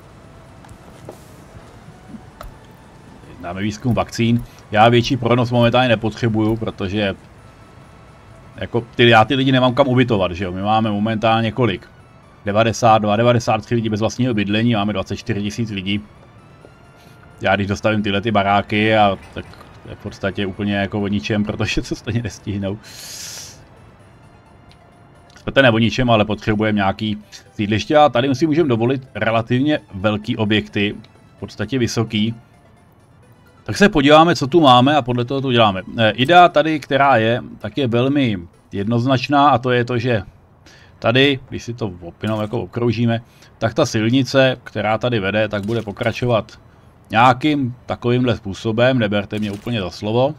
Speaker 1: Dáme výzkum vakcín. Já větší pronos momentálně nepotřebuju, protože jako ty, já ty lidi nemám kam ubytovat, že jo. My máme momentálně kolik? devadesát dva, devadesát tři lidí bez vlastního bydlení, máme dvacet čtyři tisíc lidí. Já když dostavím tyhle ty baráky, a tak to je v podstatě úplně jako o ničem, protože to stejně nestihnou. To ne o ničem, ale potřebujeme nějaký sídliště a tady si můžeme dovolit relativně velký objekty, v podstatě vysoký. Tak se podíváme, co tu máme a podle toho to uděláme. E, idea tady, která je, tak je velmi jednoznačná a to je to, že tady, když si to opinou jako okroužíme, tak ta silnice, která tady vede, tak bude pokračovat nějakým takovýmhle způsobem, neberte mě úplně za slovo.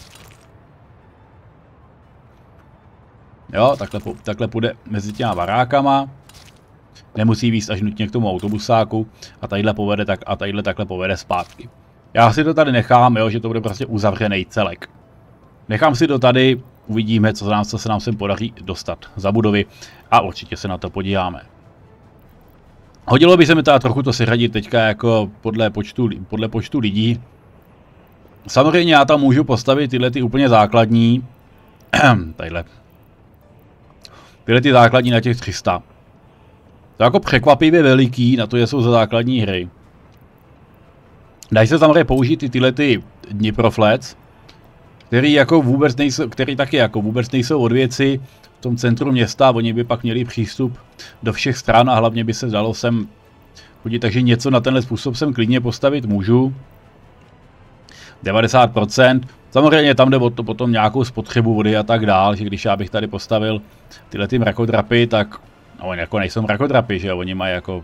Speaker 1: Jo, takhle, takhle půjde mezi těma barákama. Nemusí víc až nutně k tomu autobusáku a tadyhle povede tak a tadyhle takhle povede zpátky. Já si to tady nechám, jo, že to bude prostě uzavřený celek. Nechám si to tady, uvidíme, co, nám, co se nám sem podaří dostat za budovy a určitě se na to podíváme. Hodilo by se mi teda trochu to seřadit teďka jako podle počtu, podle počtu lidí. Samozřejmě já tam můžu postavit tyhle ty úplně základní. Tadyhle. Tyhle ty základní na těch tři sta. To je jako překvapivě veliký, na to, že jsou za základní hry. Dají se samozřejmě použít i tyhle ty Dniproflets, který jako vůbec nejsou, který taky jako vůbec nejsou od věci v tom centru města, oni by pak měli přístup do všech stran a hlavně by se dalo sem chodit, takže něco na tenhle způsob sem klidně postavit můžu. devadesát procent. Samozřejmě tam jde o to potom nějakou spotřebu vody a tak dál, že když já bych tady postavil tyhle ty mrakodrapy, tak no, oni jako nejsou mrakodrapy, že jo, oni mají jako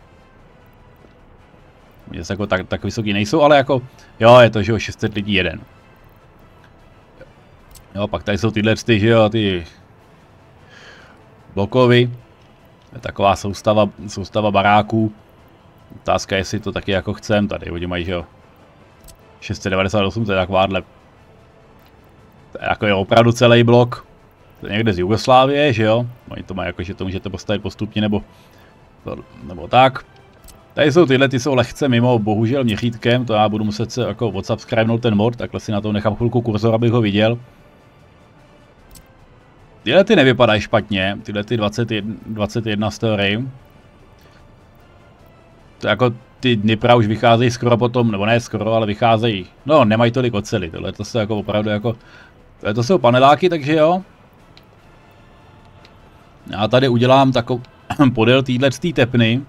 Speaker 1: oni jako tak, tak vysoký nejsou, ale jako jo, je to, že jo, šest set lidí jeden. Jo, pak tady jsou tyhle ty, že jo, ty blokovy, je taková soustava, soustava baráků. Otázka je, jestli to taky jako chcem, tady oni mají, že jo, šest set devadesát osm, to je takováhle, to je jako je opravdu celý blok, to je někde z Jugoslávie, že jo, oni to mají jako, že to můžete postavit postupně, nebo, nebo tak. Tady jsou tyhle, ty jsou lehce mimo, bohužel měřítkem, to já budu muset se jako odsubscribenout ten mod, takhle si na to nechám chvilku kurzor, abych ho viděl. Tyhle ty nevypadají špatně, tyhle ty dvacet jedna story. To jako ty Dnipra už vycházejí skoro potom, nebo ne skoro, ale vycházejí, no nemají tolik oceli, tohle to jsou jako opravdu jako, tohle to jsou paneláky, takže jo. Já tady udělám takový podél téhle tepny.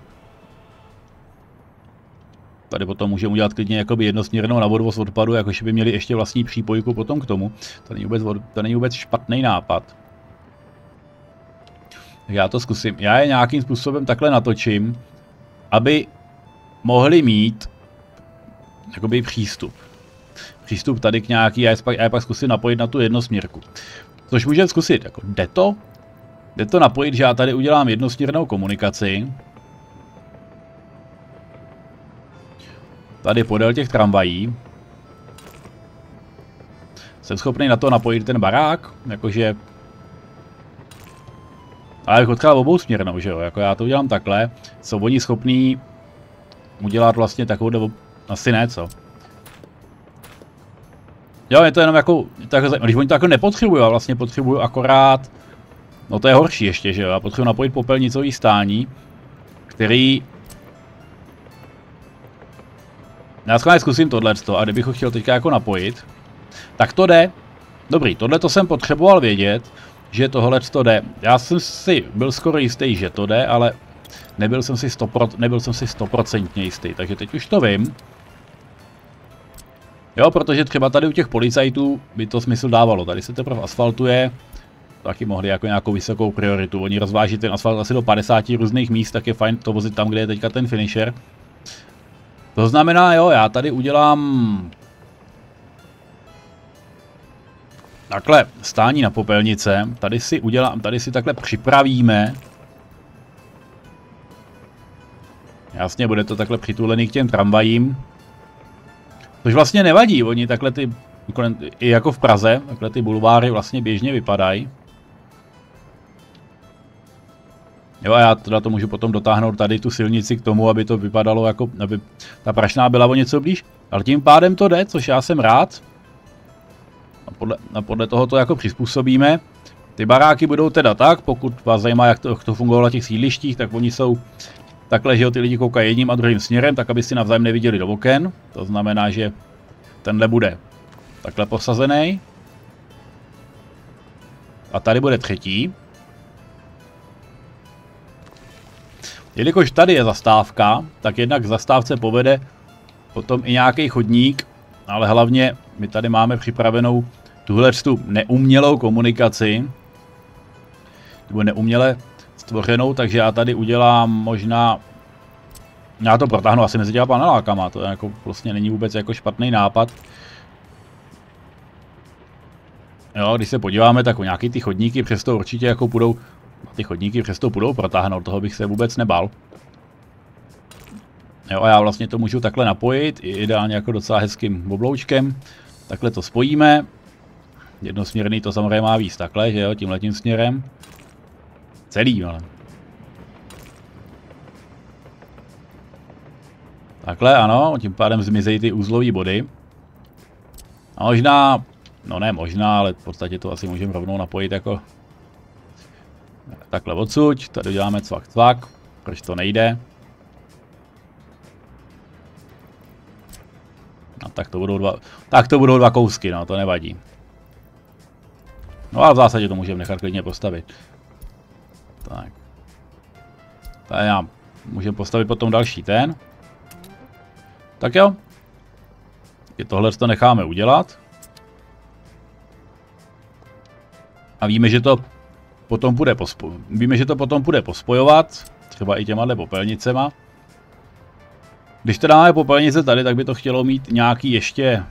Speaker 1: Tady potom můžeme udělat klidně jakoby jednosměrnou na odvoz odpadu, jakože by měli ještě vlastní přípojku potom k tomu. To není vůbec, to není vůbec špatný nápad. Tak já to zkusím. Já je nějakým způsobem takhle natočím, aby mohli mít jakoby přístup. Přístup tady k nějaký, a já je pak, já je pak zkusím napojit na tu jednosměrku. Což můžeme zkusit, jako jde to? Jde to napojit, že já tady udělám jednosměrnou komunikaci. Tady podél těch tramvají. Jsem schopný na to napojit ten barák, jakože... Ale jako třeba obousměrnou, že jo, jako já to udělám takhle. Jsou oni schopní udělat vlastně takovou, asi ne, co? Jo, je to jenom jako, tak, když oni to jako nepotřebují, a vlastně potřebují akorát... No to je horší ještě, že jo, já potřebuji napojit popelnicový stání, který... Já schválně zkusím tohleto a kdybych ho chtěl teďka jako napojit, tak to jde. Dobrý, tohleto jsem potřeboval vědět, že tohleto jde. Já jsem si byl skoro jistý, že to jde, ale nebyl jsem si sto procent, nebyl jsem si stoprocentně jistý, takže teď už to vím. Jo, protože třeba tady u těch policajtů by to smysl dávalo. Tady se teprve asfaltuje, taky mohli jako nějakou vysokou prioritu. Oni rozváží ten asfalt asi do padesáti různých míst, tak je fajn to vozit tam, kde je teďka ten finisher. To znamená, jo, já tady udělám takhle stání na popelnice, tady si udělám, tady si takhle připravíme. Jasně, bude to takhle přitulený k těm tramvajím. Což vlastně nevadí, oni takhle ty, i jako v Praze, takhle ty bulváry vlastně běžně vypadají. Jo, a já teda to můžu potom dotáhnout tady tu silnici k tomu, aby to vypadalo jako, aby ta Prašná byla o něco blíž. Ale tím pádem to jde, což já jsem rád. A podle, a podle toho to jako přizpůsobíme. Ty baráky budou teda tak, pokud vás zajímá, jak to, jak to fungovalo na těch sídlištích, tak oni jsou takhle, že jo, ty lidi koukají jedním a druhým směrem, tak aby si navzájem neviděli do oken. To znamená, že tenhle bude takhle posazený. A tady bude třetí. Jelikož tady je zastávka, tak jednak k zastávce povede potom i nějaký chodník, ale hlavně my tady máme připravenou tuhle tu neumělou komunikaci, nebo neuměle stvořenou, takže já tady udělám možná, já to protáhnu asi mezi těma panelákama, to jako vlastně není vůbec jako špatný nápad. Jo, když se podíváme, tak o nějaký ty chodníky přesto určitě jako půjdou, ty chodníky přesto půjdou protáhnout, toho bych se vůbec nebal. Jo, a já vlastně to můžu takhle napojit, ideálně jako docela hezkým obloučkem. Takhle to spojíme. Jednosměrný to samozřejmě má víc takhle, že jo, tímhletím směrem. Celý, ale. Takhle, ano, tím pádem zmizejí ty úzlové body. A možná, no ne možná, ale v podstatě to asi můžeme rovnou napojit jako takhle odsud, tady děláme cvak cvak, proč to nejde. No tak to budou dva, tak to budou dva kousky, no to nevadí. No ale v zásadě to můžeme nechat klidně postavit. Tak. Tady já můžeme postavit potom další ten. Tak jo. I tohle to necháme udělat. A víme, že to potom bude pospo... víme, že to potom bude pospojovat. Třeba i těma popelnicema. Když teda máme popelnice tady, tak by to chtělo mít nějaký ještě...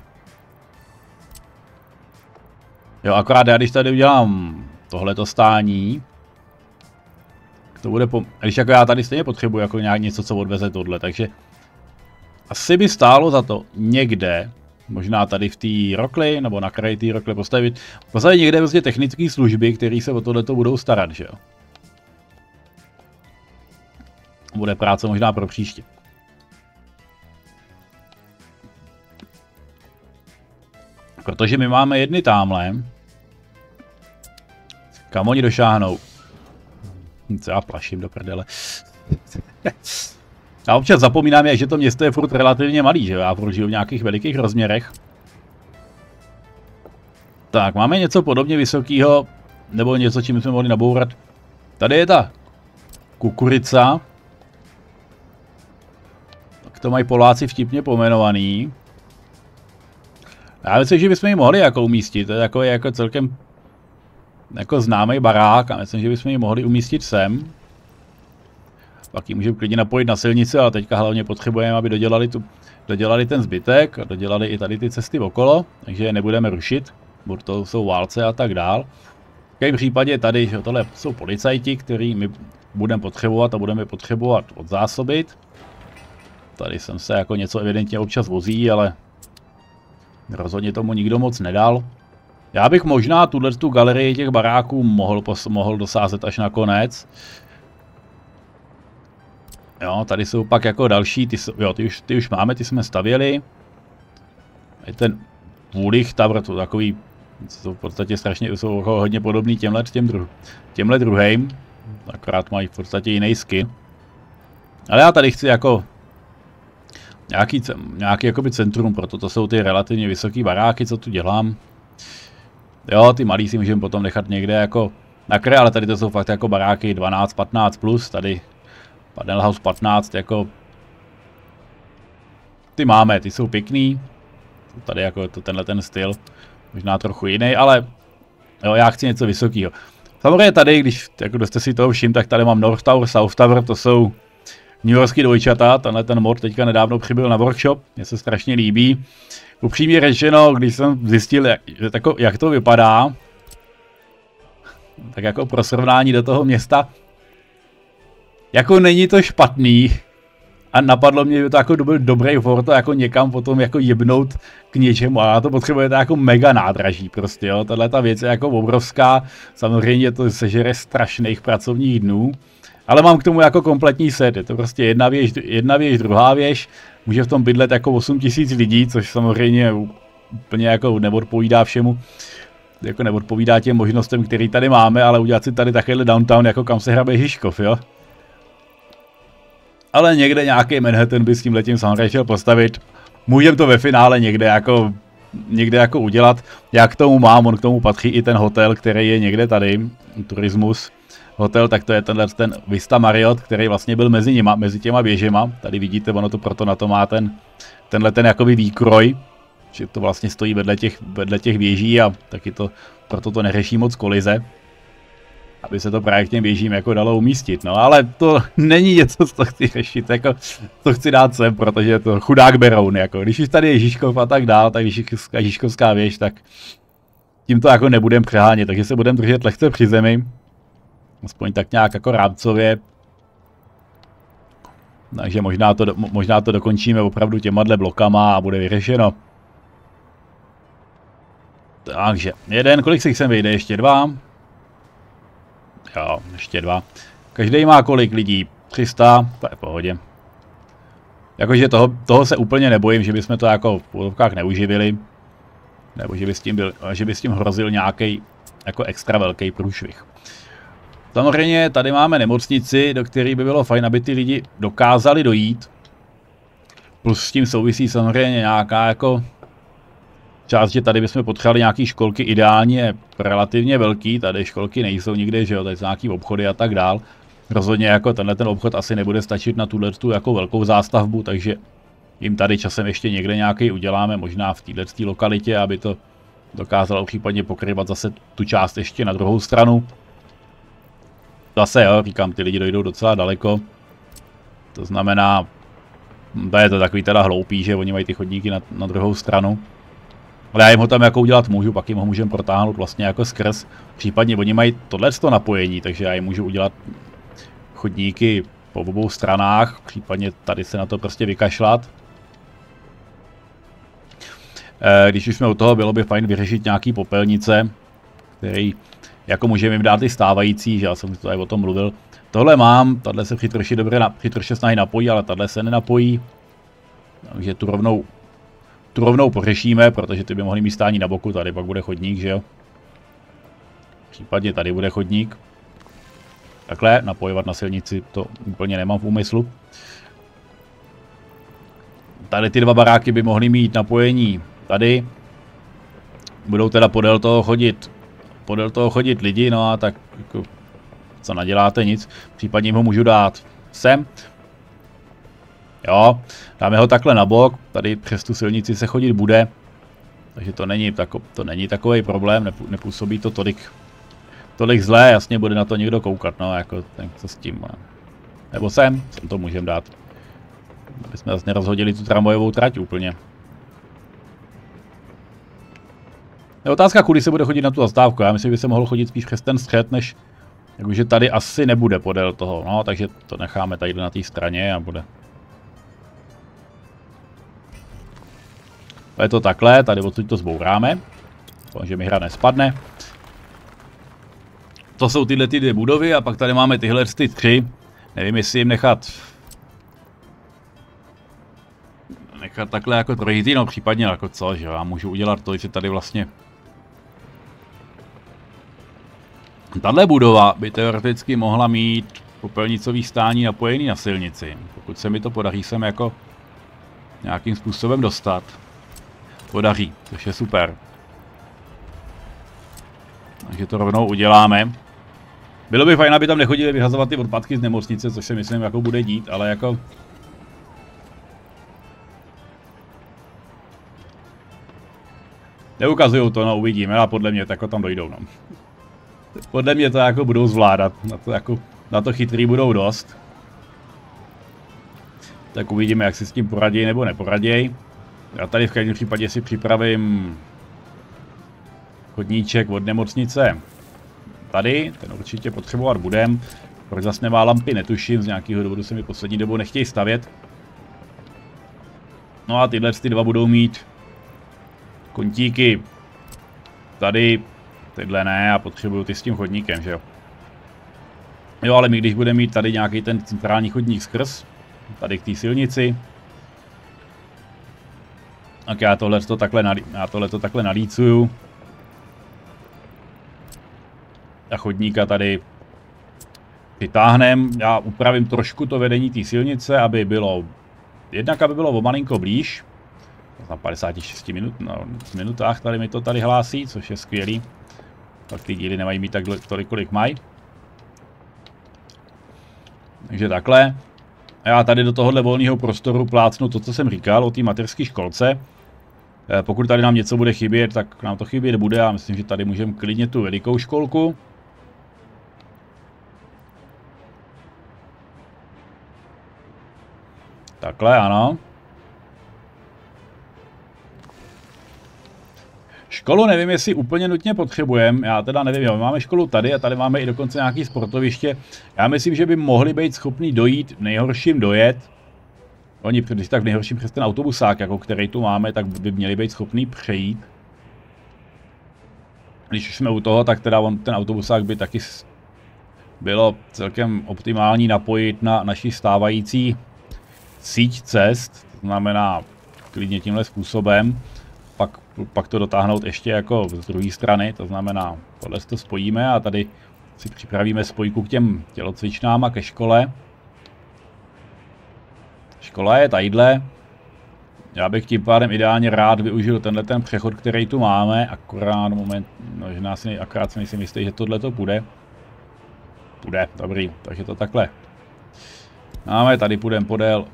Speaker 1: Jo, akorát já když tady udělám tohleto stání, to bude po... Když jako já tady stejně potřebuji jako nějak něco, co odveze tohle, takže asi by stálo za to někde, možná tady v té Rokli, nebo na kraji té Rokli postavit, postavit někde vlastně technické služby, které se o tohleto budou starat, že jo. Bude práce možná pro příště. Protože my máme jedny támhle, kam oni došáhnou. Co já plaším do prdele. A občas zapomínám, že to město je furt relativně malý, že já furt žiju v nějakých velikých rozměrech. Tak, máme něco podobně vysokého, nebo něco, čím jsme mohli nabourat. Tady je ta kukurica. Tak to mají Poláci vtipně pomenovaný. Já myslím, že bychom ji mohli jako umístit, to je jako, jako celkem jako známý barák a myslím, že bychom ji mohli umístit sem. Pak ji můžeme klidně napojit na silnici, ale teďka hlavně potřebujeme, aby dodělali, tu, dodělali ten zbytek a dodělali i tady ty cesty okolo, takže je nebudeme rušit, protože to jsou válce a tak dál. V každém případě tady, že tohle jsou policajti, který my budeme potřebovat a budeme potřebovat odzásobit. Tady jsem se jako něco evidentně občas vozí, ale rozhodně tomu nikdo moc nedal. Já bych možná tuhle tu galerii těch baráků mohl, mohl dosázet až na konec. Jo, tady jsou pak jako další, ty, jo, ty, už, ty už máme, ty jsme stavěli. Je ten Wulich Tower, to takový, jsou v podstatě strašně, jsou hodně podobný těmhle, těm dru, těmhle druhým. Akorát mají v podstatě jiný skin. Ale já tady chci jako nějaký, nějaký jakoby centrum, proto to jsou ty relativně vysoké baráky, co tu dělám. Jo, ty malý si můžeme potom nechat někde jako na kraji, ale tady to jsou fakt jako baráky dvanáct patnáct plus, tady Panel House patnáct, jako ty máme, ty jsou pěkný. Tady jako je to tenhle ten styl, možná trochu jiný, ale jo, já chci něco vysokého. Samozřejmě tady, když jako jste si toho všim, tak tady mám North Tower, South Tower, to jsou New Yorkský dvojčata, tenhle ten mod teďka nedávno přibyl na workshop, mně se strašně líbí. Upřímně řečeno, když jsem zjistil, jak, tako, jak to vypadá, tak jako pro srovnání do toho města, jako není to špatný a napadlo mě, že to jako byl dobrý for to jako někam potom jako jebnout k něčemu, a to potřebujete jako mega nádraží prostě, jo, tahle ta věc je jako obrovská, samozřejmě to sežere strašných pracovních dnů, ale mám k tomu jako kompletní set, je to prostě jedna věž, jedna věž, druhá věž, může v tom bydlet jako osm tisíc lidí, což samozřejmě úplně jako neodpovídá všemu, jako neodpovídá těm možnostem, který tady máme, ale udělat si tady takovýhle downtown, jako kam se hrabe Žižkov, jo. Ale někde nějaký Manhattan by s tím letím samozřejmě chtěl postavit. Můžeme to ve finále někde jako, někde jako udělat. Já k tomu mám, on k tomu patří i ten hotel, který je někde tady, Turismus hotel, tak to je tenhle ten Vista Marriott, který vlastně byl mezi nima, mezi těma věžema. Tady vidíte, ono to proto na to má ten, tenhle ten jakoby výkroj, že to vlastně stojí vedle těch, vedle těch věží a taky to, proto to neřeší moc kolize, aby se to právě k těm věžím jako dalo umístit, no ale to není něco, co chci řešit, jako to chci dát sem, protože je to chudák Beroun, jako když už tady je Žižkov a tak dál, tak Žižkovská, Žižkovská věž, tak tím to jako nebudem přehánět, takže se budeme držet lehce při zemi, aspoň tak nějak jako rámcově, takže možná to, možná to dokončíme opravdu těma blokama a bude vyřešeno. Takže jeden, kolik se jich sem vyjde, ještě dva. Jo, ještě dva. Každý má kolik lidí? tři sta, to je v pohodě. Jakože toho, toho se úplně nebojím, že bychom to jako v původovkách neuživili. Nebo že by s tím, byl, že by s tím hrozil nějaký jako extra velký průšvih. Samozřejmě tady máme nemocnici, do které by bylo fajn, aby ty lidi dokázali dojít. Plus s tím souvisí samozřejmě nějaká jako část, že tady bychom potřebovali nějaký školky ideálně relativně velký, tady školky nejsou nikde, že jo, tady jsou nějaký obchody a tak dál. Rozhodně jako tenhle ten obchod asi nebude stačit na tuhle tu jako velkou zástavbu, takže jim tady časem ještě někde nějaký uděláme, možná v této lokalitě, aby to dokázalo případně pokryvat zase tu část ještě na druhou stranu. Zase jo, říkám, ty lidi dojdou docela daleko, to znamená, to je to takový teda hloupý, že oni mají ty chodníky na, na druhou stranu. Ale já jim ho tam jako udělat můžu, pak jim ho můžeme protáhnout vlastně jako skrz. Případně oni mají tohleto napojení, takže já jim můžu udělat chodníky po obou stranách, případně tady se na to prostě vykašlat. Když už jsme u toho, bylo by fajn vyřešit nějaký popelnice, který jako můžeme jim dát i stávající, že já jsem tady o tom mluvil. Tohle mám, tahle se při troši dobře na, při troši snahy napojí, ale tahle se nenapojí. Takže tu rovnou Tu rovnou pořešíme, protože ty by mohly mít stání na boku, tady pak bude chodník, že jo? Případně tady bude chodník. Takhle, napojovat na silnici to úplně nemám v úmyslu. Tady ty dva baráky by mohly mít napojení tady. Budou teda podél toho chodit, podél toho chodit lidi, no a tak jako, co naděláte, nic. Případně jim ho můžu dát sem. Jo, dáme ho takhle na bok, tady přes tu silnici se chodit bude, takže to není, tako, to není takový problém, nepůsobí to tolik, tolik zlé, jasně bude na to někdo koukat, no, jako ten, co s tím, nebo sem, sem to můžeme dát, aby jsme zase nerozhodili tu tramvajovou trať úplně. Je otázka, kudy se bude chodit na tu zastávku, já myslím, že by se mohlo chodit spíš přes ten střed, než, jakože tady asi nebude podél toho, no, takže to necháme tady na té straně a bude. Je to takhle, tady odsud to zbouráme, že mi hra nespadne. To jsou tyhle ty dvě budovy a pak tady máme tyhle ty tři. Nevím, jestli jim nechat nechat takhle jako trojitý, no případně jako co, že já můžu udělat to, že tady vlastně tahle budova by teoreticky mohla mít popelnicový stání napojený na silnici. Pokud se mi to podaří sem jako nějakým způsobem dostat. Podaří, což je super. Takže to rovnou uděláme. Bylo by fajn, aby tam nechodili vyhazovat ty odpadky z nemocnice, což se myslím jako bude dít, ale jako... Neukazují to, no uvidíme, a podle mě jako tam dojdou, no. Podle mě to jako budou zvládat, na to, jako, na to chytrý budou dost. Tak uvidíme, jak si s tím poraděj nebo neporaděj. Já tady v každém případě si připravím chodníček od nemocnice. Tady, ten určitě potřebovat budem. Proč zase nemá lampy, netuším, z nějakého důvodu se mi poslední dobou nechtějí stavět. No a tyhle ty dva budou mít kontíky tady, tyhle ne, a potřebuju ty s tím chodníkem, že jo. Jo, ale my když budeme mít tady nějaký ten centrální chodník skrz, tady k té silnici, tak já tohle to takhle, nalí, já tohle to takhle nalícuju. A chodníka tady vytáhnem, já upravím trošku to vedení té silnice, aby bylo, jednak aby bylo o malinko blíž, na padesáti šesti minut, no, minutách tady mi to tady hlásí, což je skvělý. Tak ty díly nemají mít tak tolik, kolik mají. Takže takhle. Já tady do tohohle volného prostoru plácnu to, co jsem říkal o té mateřské školce. Pokud tady nám něco bude chybět, tak nám to chybět bude. Já myslím, že tady můžeme klidně tu velikou školku. Takhle, ano. Školu nevím, jestli úplně nutně potřebujeme, já teda nevím, jo, máme školu tady a tady máme i dokonce nějaké sportoviště. Já myslím, že by mohli být schopni dojít, v nejhorším dojet. Oni, když tak v nejhorším přes ten autobusák, jako který tu máme, tak by měli být schopni přejít. Když už jsme u toho, tak teda on, ten autobusák by taky bylo celkem optimální napojit na naši stávající síť cest, to znamená klidně tímhle způsobem. Pak, pak to dotáhnout ještě jako z druhé strany, to znamená, tohle to spojíme a tady si připravíme spojku k těm tělocvičnám a ke škole. Škola je tadyhle. Já bych tím pádem ideálně rád využil tenhle ten přechod, který tu máme, akorát moment, no, že nás ne, akorát si nejsem jistý, že tohle to půjde. Půjde, dobrý, takže to takhle. Máme, tady půjdeme podél.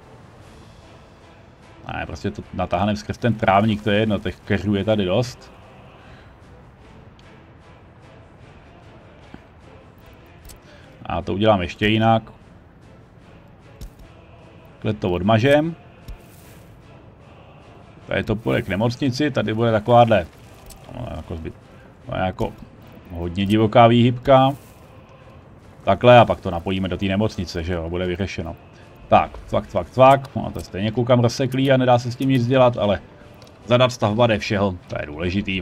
Speaker 1: Ne, prostě to natáhneme skrz ten trávník, to je jedno, těch keřů je tady dost. A to udělám ještě jinak. Takhle to odmažem. Tady to půjde k nemocnici, tady bude takováhle, no, jako, zbyt, no, jako hodně divoká výhybka. Takhle a pak to napojíme do té nemocnice, že jo, bude vyřešeno. Tak, cvak, cvak, cvak, no to stejně koukám rozseklý a nedá se s tím nic dělat, ale zadat stavba jde všeho, to je důležitý.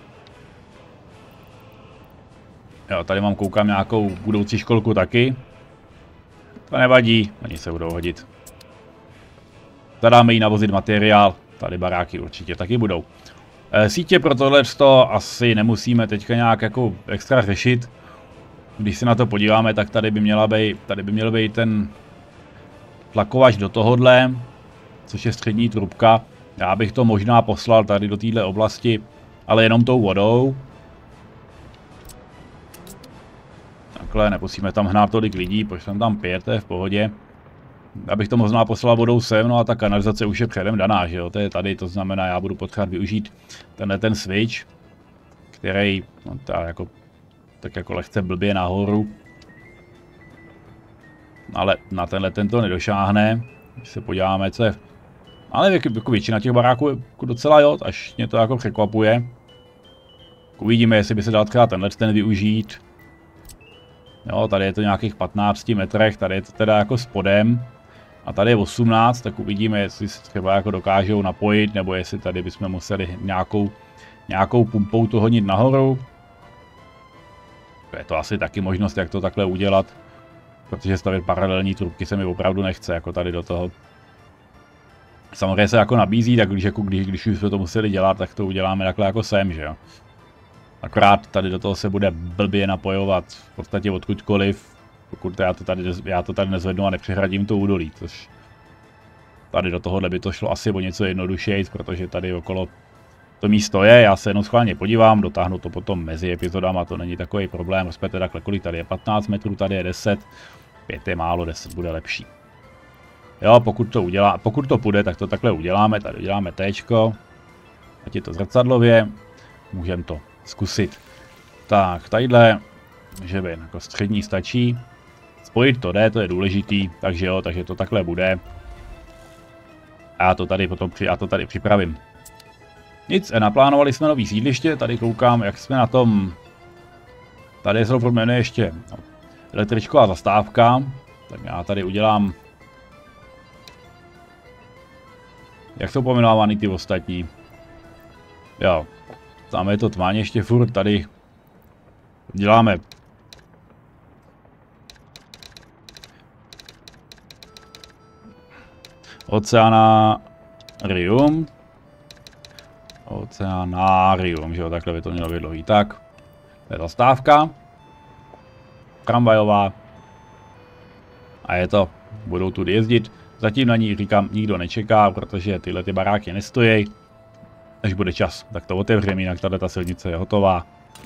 Speaker 1: Jo, tady mám, koukám nějakou budoucí školku taky. To nevadí, oni se budou hodit. Zadáme jí navozit materiál, tady baráky určitě taky budou. E, sítě pro tohle asi nemusíme teďka nějak jako extra řešit. Když se na to podíváme, tak tady by měla být, tady by měl být ten tlakovač do tohohle, což je střední trubka. Já bych to možná poslal tady do téhle oblasti, ale jenom tou vodou. Takhle, nemusíme tam hnát tolik lidí, pošlem tam pět, to je v pohodě. Abych to možná poslal vodou sem, no a ta kanalizace už je předem daná, že jo, to je tady, to znamená, já budu potřebovat využít tenhle ten switch, který, no, ta jako, tak jako lehce blbě nahoru. Ale na tenhle tento nedošáhne, když se podíváme, co je, ale jako většina těch baráků je docela jo, až mě to jako překvapuje. Uvidíme, jestli by se dal třeba tenhle ten využít. Jo, tady je to nějakých patnácti metrech, tady je to teda jako spodem. A tady je osmnáct, tak uvidíme, jestli se třeba jako dokážou napojit, nebo jestli tady bychom museli nějakou, nějakou pumpou to honit nahoru. Je to asi taky možnost, jak to takhle udělat. Protože stavět paralelní trubky se mi opravdu nechce, jako tady do toho. Samozřejmě se jako nabízí, tak když, jako když, když už jsme to museli dělat, tak to uděláme takhle jako sem, že jo. Akorát tady do toho se bude blbě napojovat v podstatě odkudkoliv, pokud já to tady, já to tady nezvednu a nepřehradím to údolí, což tady do tohohle by to šlo asi o něco jednodušeji, protože tady okolo to místo je, já se jenom schválně podívám, dotáhnu to potom mezi epizodama, to není takový problém, respektive takhle, kolik tady je patnáct metrů, tady je deset, pět je málo, deset bude lepší. Jo, pokud to udělá, pokud to půjde, tak to takhle uděláme, tady uděláme téčko, ať je to zrcadlově. můžeme to zkusit. Tak, tadyhle, že by jako střední stačí. Spojit to jde, to je důležitý, takže jo, takže to takhle bude. A já to tady potom při, já to tady připravím. Nic, naplánovali jsme nový sídliště, tady koukám, jak jsme na tom. Tady se to jmenuje ještě no, elektrická zastávka, tak já tady udělám. Jak jsou pomenovány ty ostatní? Jo, tam je to tmáně ještě furt, tady děláme. Oceanarium. Oceanárium, že jo, takhle by to mělo být dlouhý. Tak, to je zastávka. Tramvajová. A je to, budou tudy jezdit. Zatím na ní, říkám, nikdo nečeká, protože tyhle ty baráky nestojí. Až bude čas, tak to otevřeme, jinak tahle ta silnice je hotová.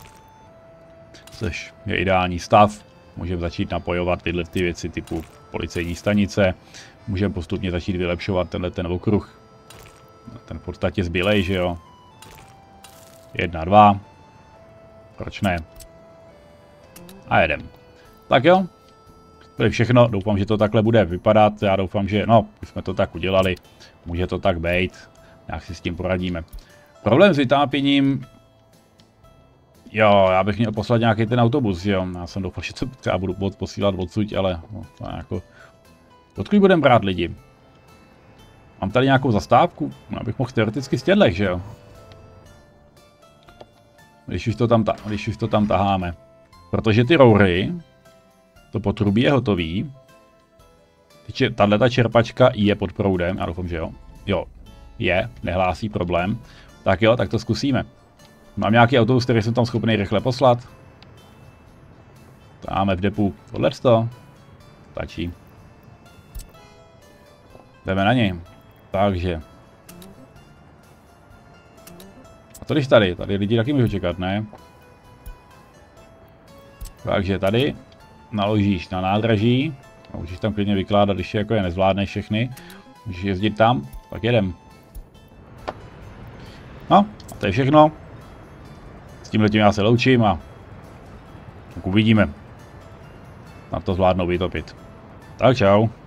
Speaker 1: Což je ideální stav. Můžeme začít napojovat tyhle ty věci typu policejní stanice. Můžeme postupně začít vylepšovat tenhle ten okruh. Ten v podstatě zbylej, že jo. Jedna, dva. Proč ne? A jedem. Tak jo. To je všechno. Doufám, že to takhle bude vypadat. Já doufám, že no, už jsme to tak udělali. Může to tak být. Jak si s tím poradíme. Problém s vytápěním. Jo, já bych měl poslat nějaký ten autobus, jo. Já jsem doufal, že to třeba budu posílat odsud, ale no, to jako. Odkud budeme brát lidi? Mám tady nějakou zastávku? No, abych mohl teoreticky z těchto, že jo? Když už to tam, ta když už to tam taháme. Protože ty roury, to potrubí je hotový. Tato čerpačka je pod proudem, já doufám, že jo. Jo, je, nehlásí problém. Tak jo, tak to zkusíme. Mám nějaký autobus, který jsem tam schopný rychle poslat. Máme v depu tohleto. Stačí. Jdeme na něj. Takže. A to když tady, tady lidi taky můžou čekat, ne? Takže tady naložíš na nádraží. Můžeš tam klidně vykládat, když je jako je nezvládneš všechny. Můžeš jezdit tam, tak jedem. No, a to je všechno. S tímhletím já se loučím a tak uvidíme. Na to zvládnou vytopit. Tak čau.